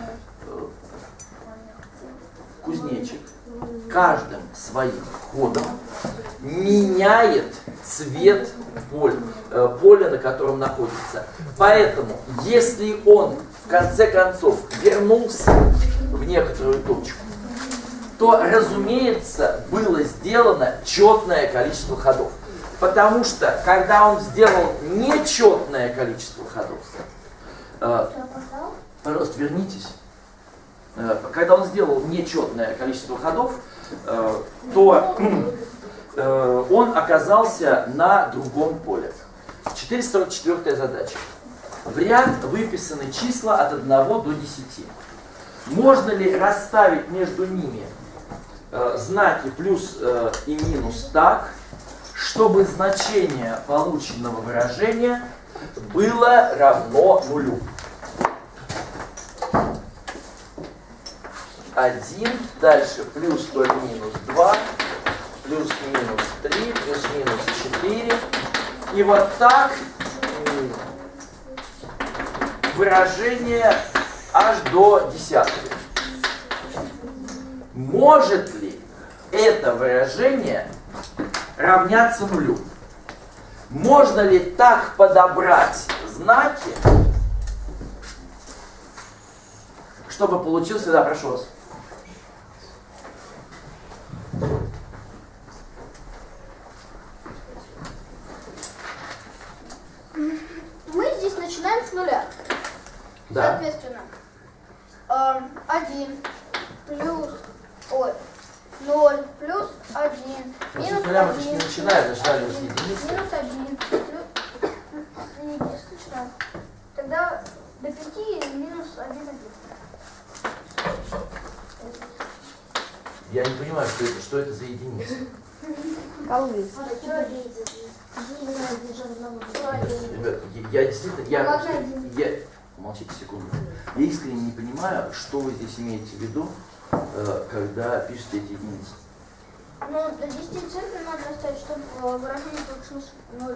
Кузнечик каждым своим ходом меняет цвет поля, э, поля, на котором находится. Поэтому, если он в конце концов вернулся в некоторую точку, то, разумеется, было сделано четное количество ходов. Потому что, когда он сделал нечетное количество ходов, э, пожалуйста, вернитесь, э, когда он сделал нечетное количество ходов, э, то э, он оказался на другом поле. четыреста сорок четвёртая задача. В ряд выписаны числа от одного до десяти. Можно ли расставить между ними э, знаки плюс э, и минус так, чтобы значение полученного выражения было равно нулю? один, дальше плюс ноль минус два, плюс минус три, плюс минус четыре. И вот так выражение аж до десятки. Может ли это выражение равняться нулю? Можно ли так подобрать знаки, чтобы получился, да, прошу вас. Мы здесь начинаем с нуля. Да. Соответственно, эм, один плюс, ой, ноль плюс один, Ну, минус с нуля мы же один, не начинаем, плюс начинали с один, единицы. минус один, плюс, не, не начинаем. Тогда до пяти минус один, один. Я не понимаю, что это, что это за единица. Колы. Ребят, я, я действительно, я, Ладно, один. я, молчите секунду. Я искренне не понимаю, что вы здесь имеете в виду, э, когда пишете эти единицы. Ну, до десяти цифр надо оставить, чтобы э, выражение получилось ноль.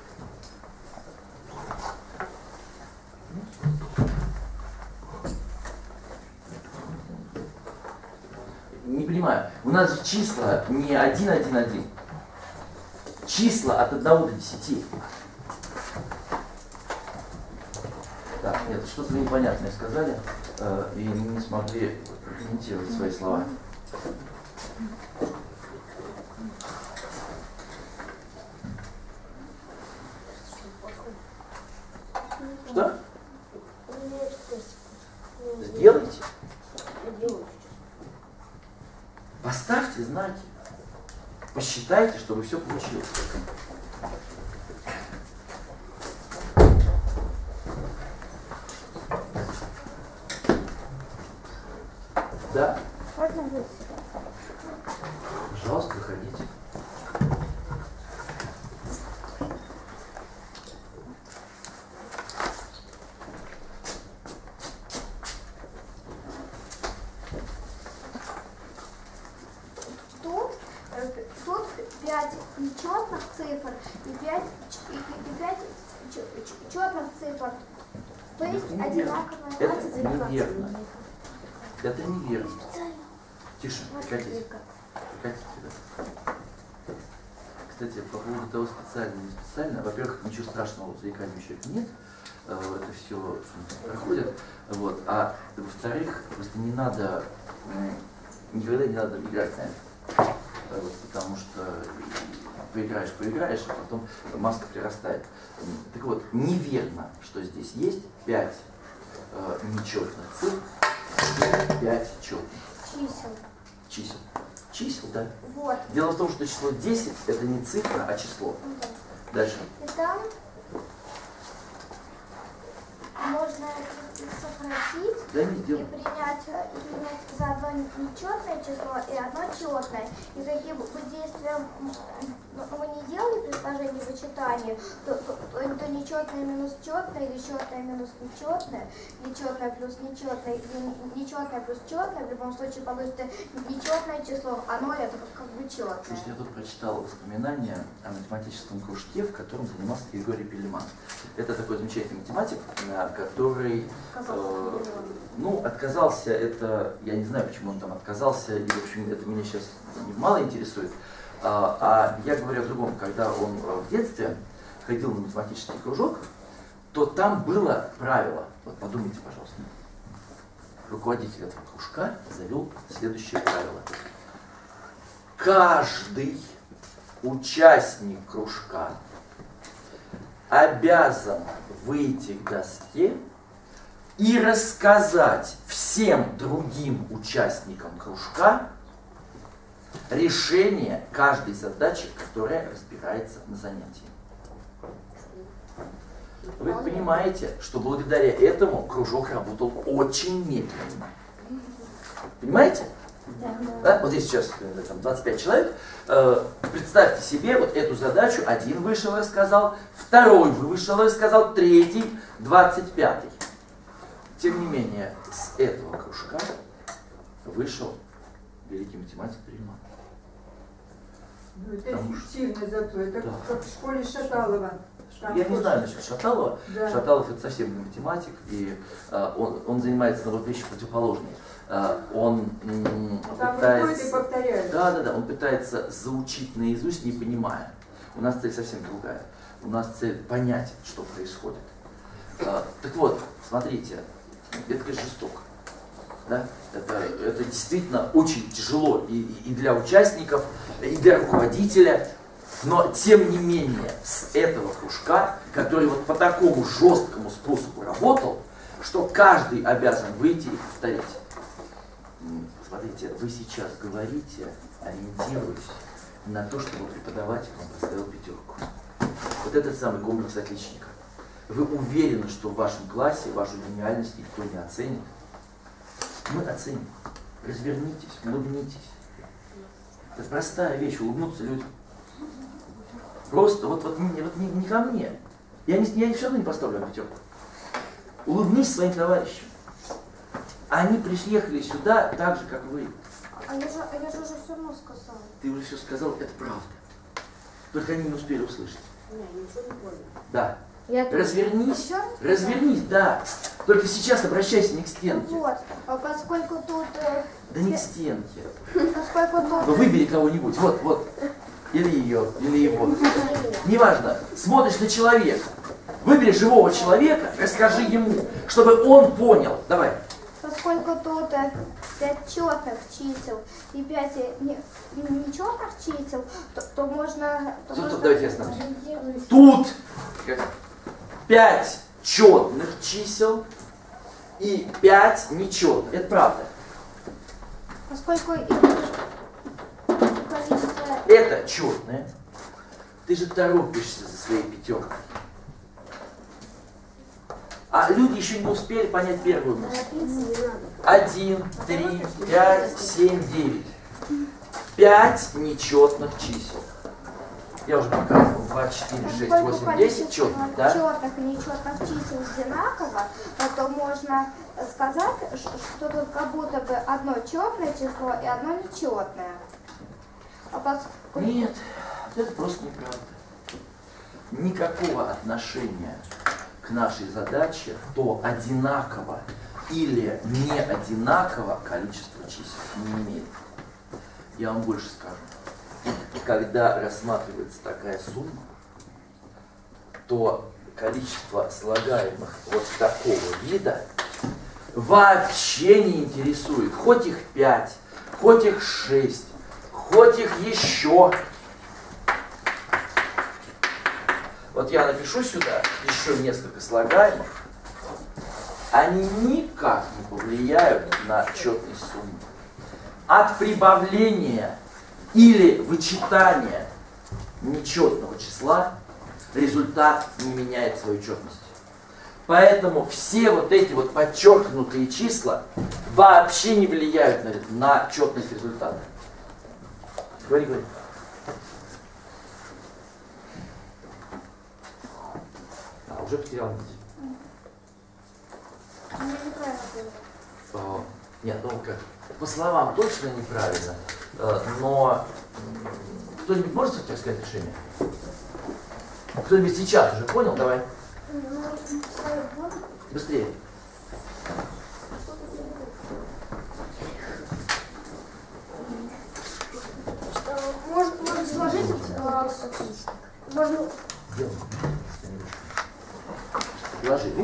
Не понимаю, у нас же числа не один, один, один. Числа от одного до десяти. Так, нет, что-то вы непонятное сказали э, и не смогли прокомментировать свои слова. Что? Сделайте. Поставьте знаки. Посчитайте, чтобы все получилось. Да? Можно выйти? Пожалуйста, выходите. Тут, э, тут пять нечетных цифр и пять, и, и пять четных цифр. То есть Это одинаковая Это цифра. неверно. Это неверно. Тише, прекратите. Прекратите, да. Кстати, по поводу того, специально или не специально, во-первых, ничего страшного в заикании человека нет. Это все проходит. Вот. А во-вторых, просто не надо, никогда не надо играть на это. Вот, потому что поиграешь, поиграешь, а потом маска прирастает. Так вот, неверно, что здесь есть пять э, нечетных цифр и пять четных Чисел. чисел. Чисел, да. Вот. Дело в том, что число десять это не цифра, а число. Дальше. И там можно это сократить Да не и делай. принять, и принять за одно нечетное число и одно четное. И какие бы действия мы не делали при сложении вычитания, то, то, то, то нечетное минус четное, или четное минус нечетное, нечетное плюс нечетное, или нечетное плюс четное, в любом случае получится нечетное число, а ноль это как бы четное. Слушайте, я тут прочитал воспоминания о математическом кружке, в котором занимался Григорий Пелеман. Это такой замечательный математик, который э, ну, отказался, это, я не знаю, почему он там отказался, и, в общем, это меня сейчас мало интересует. А, а я говорю о другом. Когда он в детстве ходил на математический кружок, то там было правило. Вот подумайте, пожалуйста. Руководитель этого кружка завел следующее правило. Каждый участник кружка обязан выйти к доске и рассказать всем другим участникам кружка решение каждой задачи, которая разбирается на занятии. Вы понимаете, что благодаря этому кружок работал очень медленно. Понимаете? Да? Вот здесь сейчас там, двадцать пять человек. Э, представьте себе вот эту задачу. Один вышел и рассказал, второй вышел и рассказал, третий, двадцать пятый. Тем не менее, с этого кружка вышел великий математик Риман. Ну, это эффективно зато, это да. Как в школе Шаталова. Там Я не знаю насчет Шаталова. Да. Шаталов это совсем не математик, и э, он, он занимается на вот вещи противоположные. Э, он м, там пытается, повторяют. да, да, да, он пытается заучить наизусть, не понимая. У нас цель совсем другая. У нас цель понять, что происходит. Э, так вот, смотрите, это, конечно, жестоко. Да? Это, это действительно очень тяжело и, и для участников, и для руководителя. Но, тем не менее, с этого кружка, который вот по такому жесткому способу работал, что каждый обязан выйти и повторить. Смотрите, вы сейчас говорите, ориентируясь на то, чтобы преподаватель вам поставил пятерку. Вот этот самый комплекс отличника. Вы уверены, что в вашем классе вашу гениальность никто не оценит? Мы оценим. Развернитесь, улыбнитесь. Это простая вещь, улыбнуться людям. Просто вот, вот, не, вот не, не ко мне. Я, не, я все равно не поставлю пятерку. Улыбнись своим товарищам. Они приехали сюда так же, как вы. А я же, а я же уже все равно сказала. Ты уже все сказал, это правда. Только они не успели услышать. Не, ничего не понял. Да. Я развернись, еще? развернись, да. Только сейчас обращайся не к стенке. Вот, а поскольку тут... Э, да не к стенке. Поскольку тут... Ну, выбери кого-нибудь, вот, вот. Или ее, или его. Неважно, смотришь на человека. Выбери живого человека, расскажи ему, чтобы он понял. Давай. Поскольку тут э, пять четных чисел и пять не, нечетных чисел, то, то можно... То тут, можно... Тут, давайте я остановлюсь. Тут пять четных чисел и пять нечетных. Это правда. Поскольку количество... Это четное. Ты же торопишься за своей пятеркой. А люди еще не успели понять первую мысль. Один, три, пять, семь, девять. Пять нечетных чисел. Я уже показывал. два, четыре, шесть, восемь, десять четных, да? Четных и нечетных чисел одинаково, то можно сказать, что тут как будто бы одно четное число и одно нечетное. А поскольку... Нет, это просто неправда. Никакого отношения к нашей задаче то одинаково или не одинаково количество чисел не имеет. Я вам больше скажу. Когда рассматривается такая сумма, то количество слагаемых вот такого вида вообще не интересует. Хоть их пять, хоть их шесть, хоть их еще. Вот я напишу сюда еще несколько слагаемых, они никак не повлияют на четность суммы. От прибавления или вычитания нечетного числа результат не меняет свою четность. Поэтому все вот эти вот подчеркнутые числа вообще не влияют на, на четность результата. Говори, говори. А, уже потерял нить. О, нет, ну как, по словам точно неправильно, но кто-нибудь может тебе сказать решение? Кто-нибудь сейчас уже понял? Давай. Быстрее. Может, может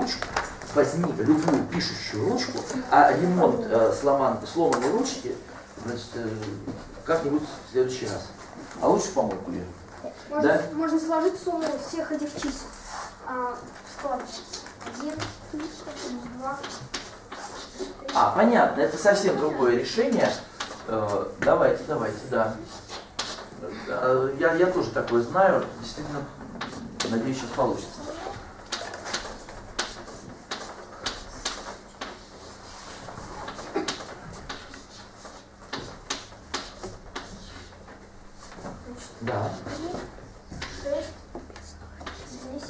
ручку, возьми любую пишущую ручку, а ремонт э, сломан, сломанной ручки, значит, э, как-нибудь в следующий раз. А лучше помойку ее. Можно, Да? можно сложить сумму всех этих чисел. А, сколько? Один, два. А, понятно, это совсем другое решение. Э, давайте, давайте, да. Э, Я, я тоже такое знаю. Действительно, надеюсь, сейчас получится. Да. Шесть, десять,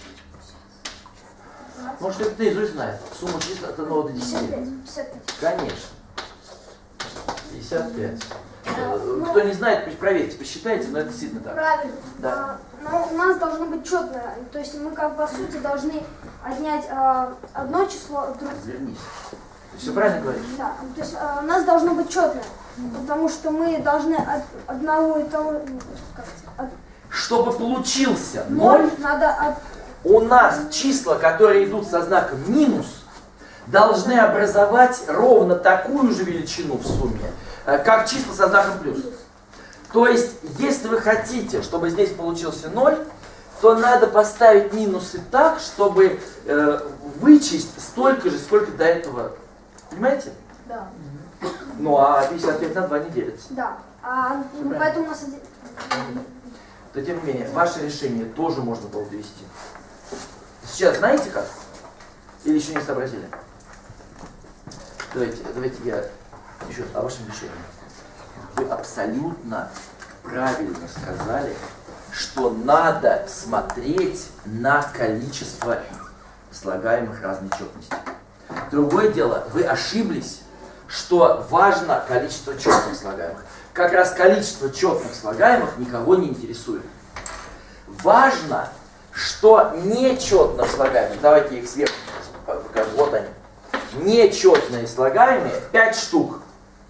Может, это наизусть знает. Сумма чисел от одного до пятьдесят десяти. пять. пятьдесят пять. Конечно. пятьдесят пять. Э, Кто не знает, проверьте, посчитайте, но это действительно так. Правильно. Да. А, но у нас должно быть четно. То есть мы как по сути должны отнять а, одно число от другого. Вернись. Ты все правильно говоришь? Да. То есть а, у нас должно быть четно. Потому что мы должны от одного и того. ну, как сказать, от Чтобы получился ноль ноль, надо от. у нас числа, которые идут со знаком минус, должны образовать ровно такую же величину в сумме, э, как числа со знаком плюс. То есть, если вы хотите, чтобы здесь получился ноль, то надо поставить минусы так, чтобы э, вычесть столько же, сколько до этого. Понимаете? Да. Ну а пятьдесят пять на два не делится. Да. А, ну, поэтому у нас один. Но тем не менее, ваше решение тоже можно было довести. Сейчас знаете как? Или еще не сообразили? Давайте, давайте я еще о вашем решении. Вы абсолютно правильно сказали, что надо смотреть на количество слагаемых разной четности. Другое дело, вы ошиблись, что важно количество четных слагаемых. Как раз количество четных слагаемых никого не интересует. Важно, что нечетных слагаемых, давайте их сверху покажу, вот они, нечетные слагаемые, пять штук.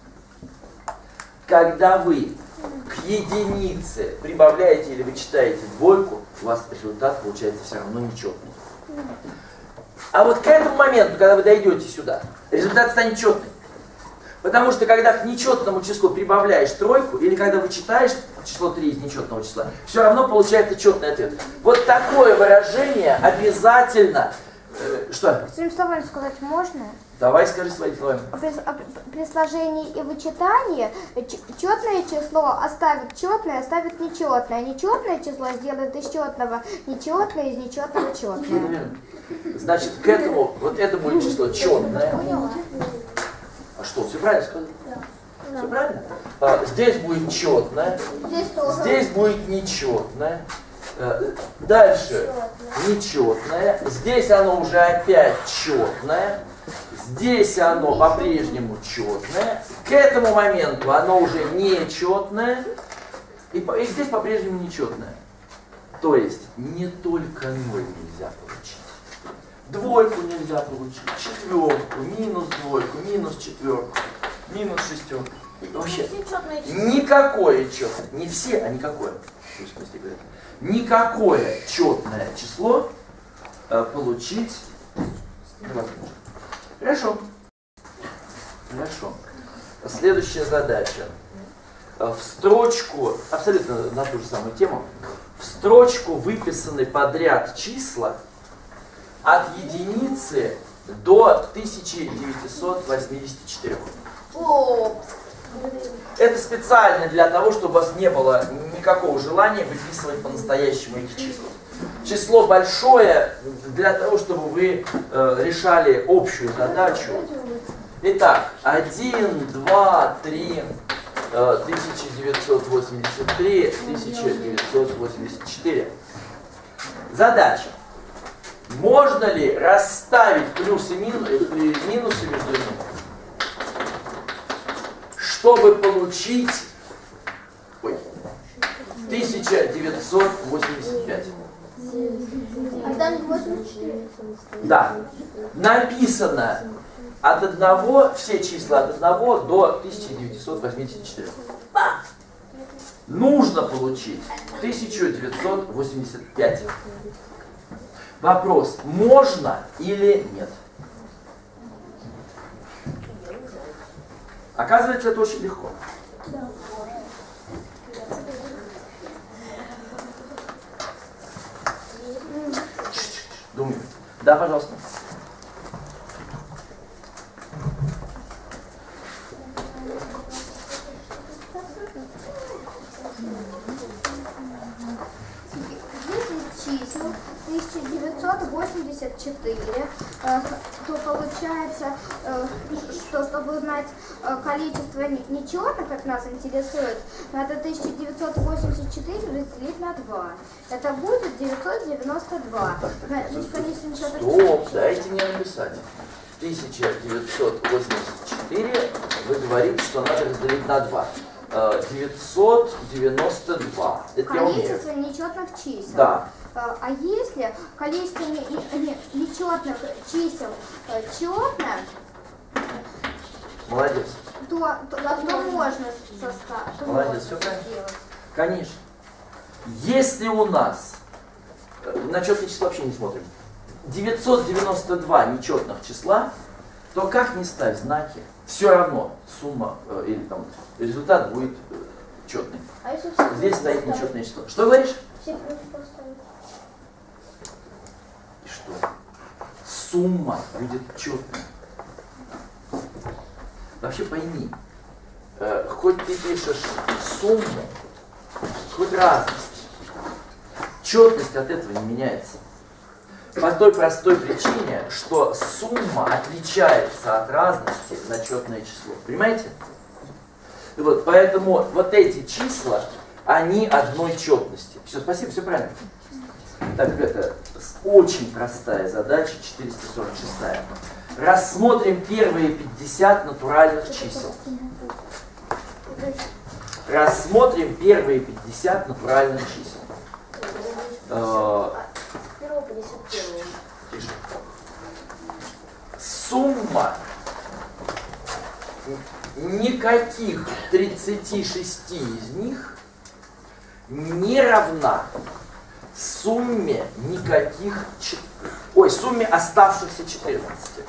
Когда вы к единице прибавляете или вычитаете двойку, у вас результат получается все равно нечетный. А вот к этому моменту, когда вы дойдете сюда, результат станет четный. Потому что когда к нечетному числу прибавляешь тройку, или когда вычитаешь число три из нечетного числа, все равно получается четный ответ. Вот такое выражение обязательно... Э, что? Своими словами сказать можно? Давай скажи своими словами. При, при сложении и вычитании четное число оставит четное, оставит нечетное. Нечетное число сделает из четного нечетное, из нечетного четное. Значит, к этому, вот это будет число четное. А что, все правильно сказал? Да. Все правильно? А, здесь будет четное, Здесь тоже. здесь будет нечетное. А, дальше нечетное. Здесь оно уже опять четное. Здесь оно по-прежнему четное. К этому моменту оно уже нечетное. И, по, и здесь по-прежнему нечетное. То есть не только ноль нельзя получить. Двойку нельзя получить, четверку, минус двойку, минус четверку, минус шестерку. Вообще никакое четное, не все, а никакое, в смысле говорят, никакое четное число э, получить невозможно. Хорошо. Хорошо. Следующая задача. В строчку, абсолютно на ту же самую тему, в строчку выписаны подряд числа от единицы до тысячи девятисот восьмидесяти четырёх. О, Это специально для того, чтобы у вас не было никакого желания выписывать по-настоящему эти числа. Число большое для того, чтобы вы э, решали общую задачу. Итак, один, два, три, тысяча девятьсот восемьдесят три, тысяча девятьсот восемьдесят четыре. Задача. Можно ли расставить плюсы и минусы между ними, чтобы получить ой, тысяча девятьсот восемьдесят пять? А там восемьдесят четыре. Да. Написано от одного, все числа от одного до тысячи девятисот восьмидесяти четырёх. Нужно получить тысячу девятьсот восемьдесят пять. Вопрос, можно или нет? Оказывается, это очень легко. Думаю. Да, пожалуйста. Чисел тысяча девятьсот восемьдесят четыре, э, то получается, э, что чтобы узнать э, количество нечетных, как нас интересует, надо тысяча девятьсот восемьдесят четыре разделить на два. Это будет девятьсот девяносто два. Значит, количество нечетных... Стоп, дайте мне написать. тысяча девятьсот восемьдесят четыре, вы говорите, что надо разделить на два. девятьсот девяносто два. Это я умею. Количество нечетных чисел. Да. А если количество не- не- нечетных чисел э, четное, Молодец. то, то, то можно составить. Молодец, все правильно. Конечно. Если у нас, э, на четные числа вообще не смотрим, девятьсот девяносто два нечетных числа, то как ни ставь знаки, все равно сумма э, или там результат будет э, четный. А если все Здесь стоит нечетное число. Что говоришь? все плюс поставить? И что? Сумма будет четной. Вообще пойми, э, хоть ты пишешь сумму, хоть разность, четность от этого не меняется. По той простой причине, что сумма отличается от разности на четное число. Понимаете? И вот, поэтому вот эти числа, они одной четности. Все, спасибо, все правильно. Так, ребята, очень простая задача, четыреста сорок шестая. Рассмотрим первые пятьдесят натуральных чисел. Рассмотрим первые пятьдесят натуральных чисел. Э, Тише. Сумма никаких тридцати шести из них не равна сумме никаких, чет- ой, сумме оставшихся четырнадцати.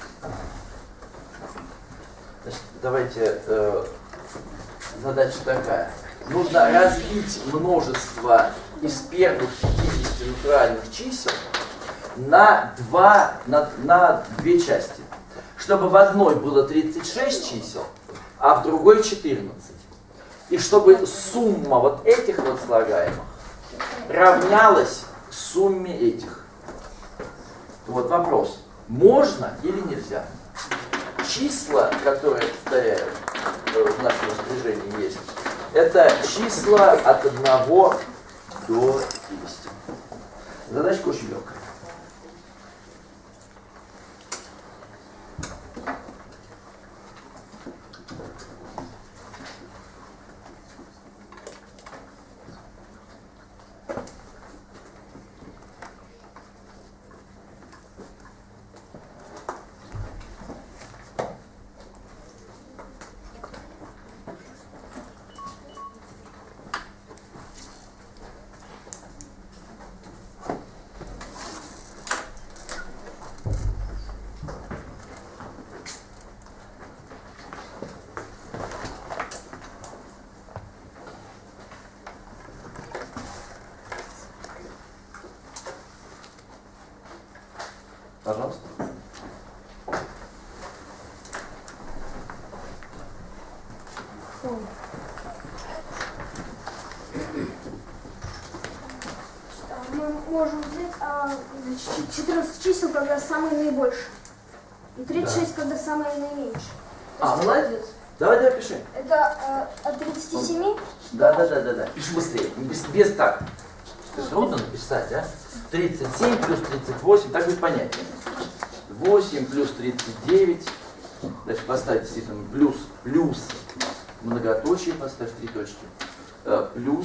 Значит, давайте, э, задача такая. Нужно разбить множество из первых пятидесяти натуральных чисел на, два, на, на две части. Чтобы в одной было тридцать шесть чисел, а в другой четырнадцать. И чтобы сумма вот этих вот слагаемых равнялась сумме этих. Вот вопрос. Можно или нельзя? Числа, которые, повторяю, в нашем распоряжении есть, это числа от одного до пятидесяти. Задачка очень легкая. Пожалуйста. Мы можем взять а, значит, четырнадцать чисел, когда самые наибольшие. И тридцать шесть, когда самые наименьшие. А, молодец. Давай, давай, пиши. Это а, от тридцати семи. Да, да, да, да, да. Пиши быстрее. Без, без так. Это трудно написать, а? тридцать семь плюс тридцать восемь, так будет понятнее. восемь плюс тридцать девять. Дальше поставь действительно плюс, плюс, многоточие поставь три точки. Э, плюс,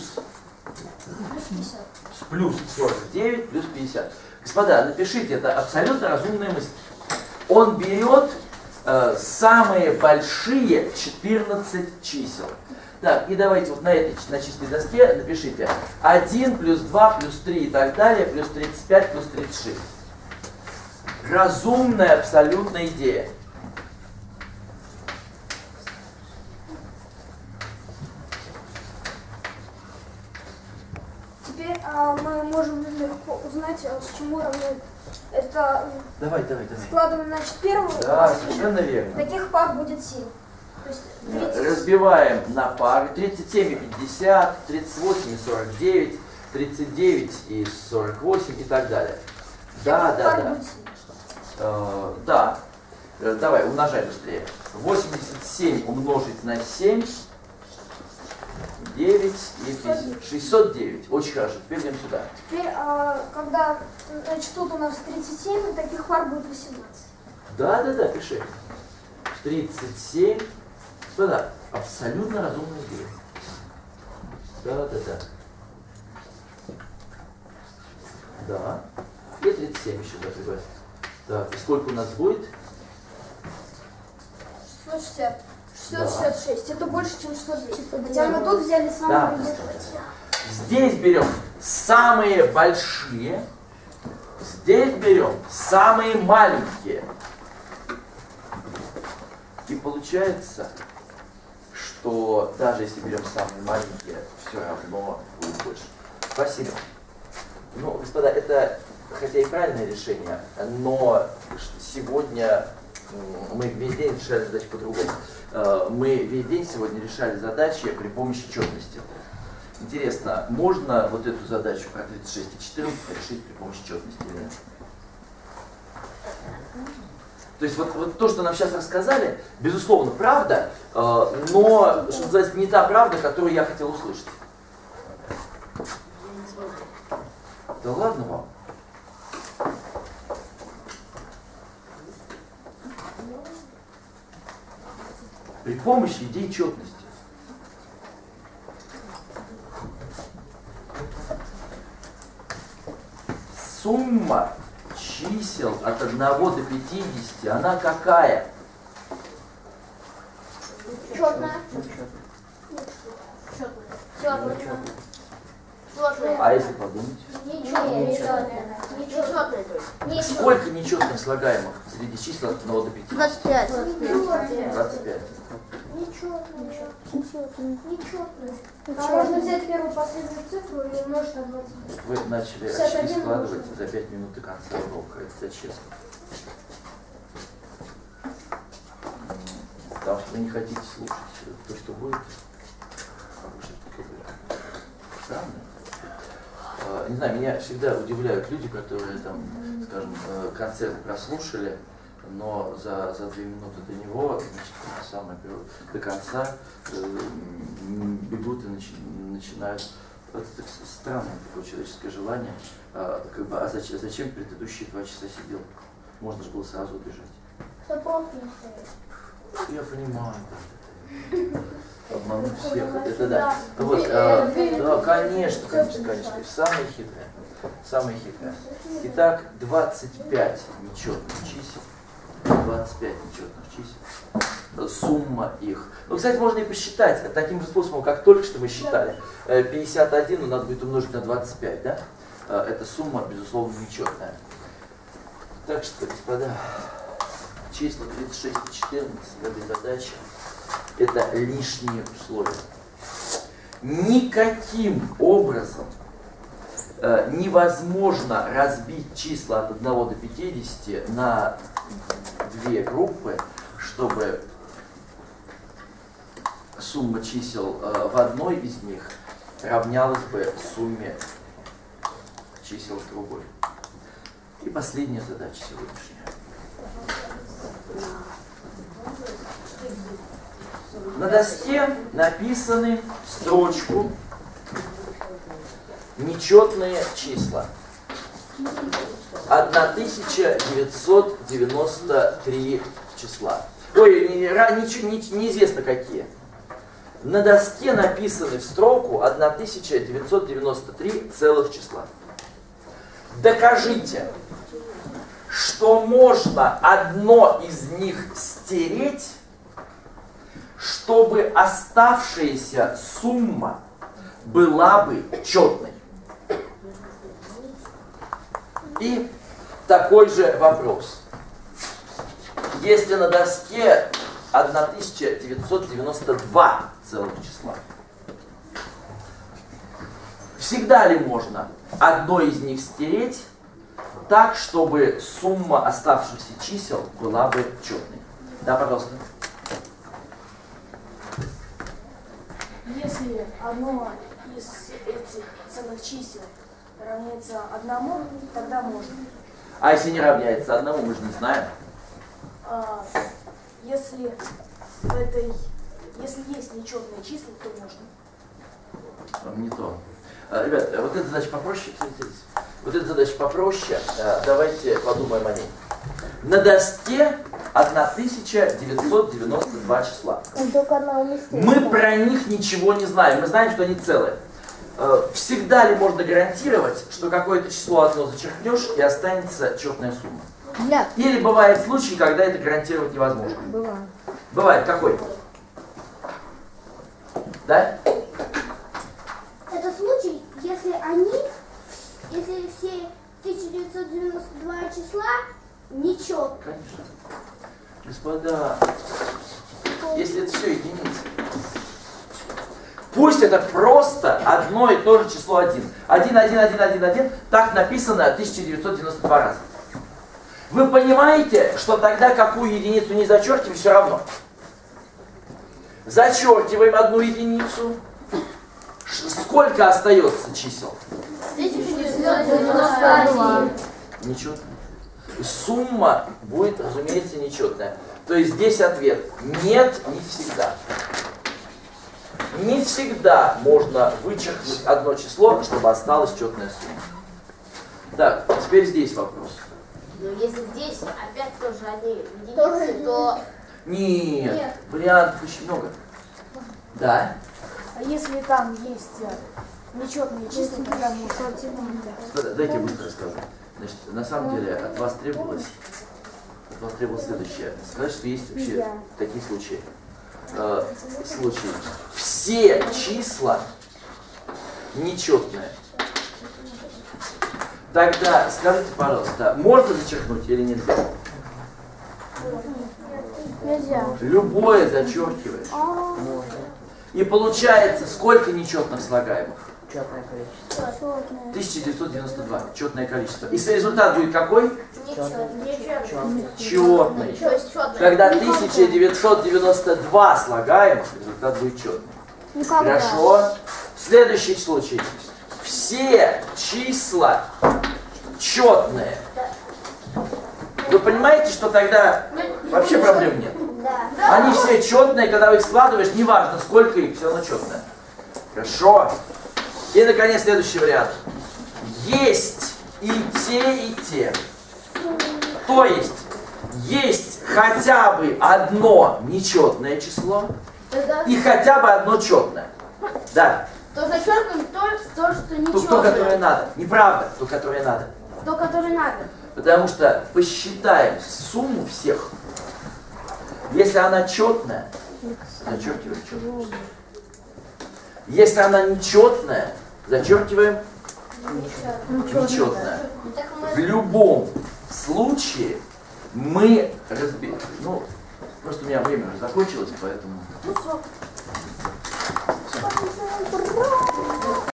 плюс сорок девять, плюс пятьдесят. Господа, напишите, это абсолютно разумная мысль. Он берет э, самые большие четырнадцать чисел. Так, и давайте вот на этой на чистой доске напишите один плюс два плюс три и так далее, плюс тридцать пять плюс тридцать шесть. Разумная абсолютная идея. Теперь а, мы можем легко узнать, а, с чему равны. Это Давай, давай, давай. складываем, значит, первую. Да, а совершенно верно. таких пар будет семь. То есть тридцать. Разбиваем на пары. тридцать семь и пятьдесят, тридцать восемь и сорок девять, тридцать девять и сорок восемь и так далее. Да, Таких да, пар да. будет семь. Э, да. Э, Давай, умножай быстрее. восемьдесят семь умножить на семь. девять и шестьсот девять. Очень хорошо. Теперь идем сюда. Теперь, а, когда, значит, тут у нас тридцать семь, таких пар будет восемнадцать. Да, да, да, пиши. тридцать семь. Да, абсолютно разумная идея. Да, да, да. Да. И тридцать семь еще да, прибавь. Так, и сколько у нас будет? шестьсот шестьдесят. Да. шестьсот шестьдесят шесть. Это больше, чем шестьсот девять. Хотя мы тут взяли Да. самые большие. Здесь берем самые большие, здесь берем самые маленькие. И получается, что даже если берем самые маленькие, все равно будет больше. Спасибо. Ну, господа, это хотя и правильное решение, но сегодня м, мы весь день решали задачи по-другому. Э, Мы весь день сегодня решали задачи при помощи четности. Интересно, можно вот эту задачу про тридцать шесть и четырнадцать решить при помощи четности или нет? То есть вот, вот то, что нам сейчас рассказали, безусловно, правда, э, но, что называется, не та правда, которую я хотел услышать. Да ладно вам. При помощи идей четности. Сумма чисел от одного до пятидесяти, она какая? Черная. А если подумать? Нечетная. Нечетная. Нечетная. Сколько нечетных слагаемых среди чисел от одного до пятидесяти? двадцать пять. двадцать пять. Нечетная. Нечетная. А можно взять первую последнюю цифру и умножить на двадцать. Вы начали пятьдесят один очки складывать за пять минут до конца урока. Это зачем? Потому что вы не хотите слушать то, что будет. Странно. А, Не знаю, меня всегда удивляют люди, которые там, скажем, э, концерт прослушали, но за, за две минуты до него, значит, самое первое, до конца э, м, бегут и начи- начинают. Это так странное такое человеческое желание. А, как бы, а зачем, зачем предыдущие два часа сидел? Можно же было сразу убежать. Кто пробки не стоит. Я понимаю, да. Обмануть всех. Это да. Вот, э, да, конечно, конечно, конечно. Самые хитрые. Самые хитрые. Итак, двадцать пять нечетных чисел. двадцать пять нечетных чисел. Сумма их. Ну, кстати, можно и посчитать таким же способом, как только что мы считали. Э, пятьдесят один, ну, надо будет умножить на двадцать пять, да? Э, эта сумма, безусловно, нечетная. Так что, господа, числа тридцать шесть и четырнадцать в этой задаче — это лишние условия. Никаким образом э, невозможно разбить числа от одного до пятидесяти на две группы, чтобы сумма чисел э, в одной из них равнялась бы сумме чисел в другой. И последняя задача сегодняшняя. На доске написаны в строчку нечетные числа. тысяча девятьсот девяносто три числа. Ой, не, не, не, неизвестно какие. На доске написаны в строку тысяча девятьсот девяносто три целых числа. Докажите, что можно одно из них стереть, чтобы оставшаяся сумма была бы четной. И такой же вопрос. Если на доске тысяча девятьсот девяносто два целых числа, всегда ли можно одно из них стереть так, чтобы сумма оставшихся чисел была бы четной? Да, пожалуйста. Если одно из этих целых чисел равняется одному, тогда можно. А если не равняется одному, мы же не знаем. А, если в этой, если есть нечетные числа, то можно. Не то. А, ребят, вот эта задача попроще. Вот эта задача попроще. А, давайте подумаем о ней. На доске тысяча девятьсот девяносто два числа. Мы про них ничего не знаем. Мы знаем, что они целые. Всегда ли можно гарантировать, что какое-то число одно зачеркнешь и останется четная сумма? Нет. Или бывает случай, когда это гарантировать невозможно? Бывает. Бывает. Какой? Да? Это случай, если они, если все тысяча девятьсот девяносто два числа нечетные. Конечно. Господа, если это все единицы. Пусть это просто одно и то же число один. один, один, один, один, один. Так написано тысяча девятьсот девяносто два раза. Вы понимаете, что тогда какую единицу не зачеркиваем, все равно. Зачеркиваем одну единицу. Сколько остается чисел? тысяча девятьсот девяносто один. Нечетная. Сумма будет, разумеется, нечетная. То есть здесь ответ нет, не всегда. Не всегда можно вычеркнуть одно число, чтобы осталась четная сумма. Так, теперь здесь вопрос. Но если здесь опять тоже одни единицы, то... Нет, Нет. вариантов очень много. Да? А если там есть э, нечетные числа, тогда можно. Дайте я быстро расскажу. Значит, на самом деле от вас требовалось, от вас требовалось следующее. Сказать, что есть вообще такие случаи. Э, случаи. Все числа нечетные. Тогда скажите, пожалуйста, можно зачеркнуть или нельзя? Нельзя. Любое зачеркиваешь. И получается, сколько нечетных слагаемых? Четное количество. тысяча девятьсот девяносто два. Четное количество. И результат будет какой? Четный. Четный. То есть четные. Когда тысяча девятьсот девяносто два слагаемых, результат будет четный. Никогда. Хорошо. Следующий случай. Все числа четные. Вы понимаете, что тогда вообще проблем нет? Да. Они все четные, когда их складываешь, неважно сколько их, все равно четное. Хорошо. И, наконец, следующий вариант. Есть и те, и те. То есть, есть хотя бы одно нечетное число и хотя бы одно четное. Да. То зачеркиваем то, то что То, нечетное. то, которое надо. Неправда, то, которое надо. То, которое надо. Потому что посчитаем сумму всех. Если она четная, зачеркиваем четное. Если она нечетная, зачеркиваем нечетное. В любом случае мы разберем. Ну, просто у меня время уже закончилось, поэтому...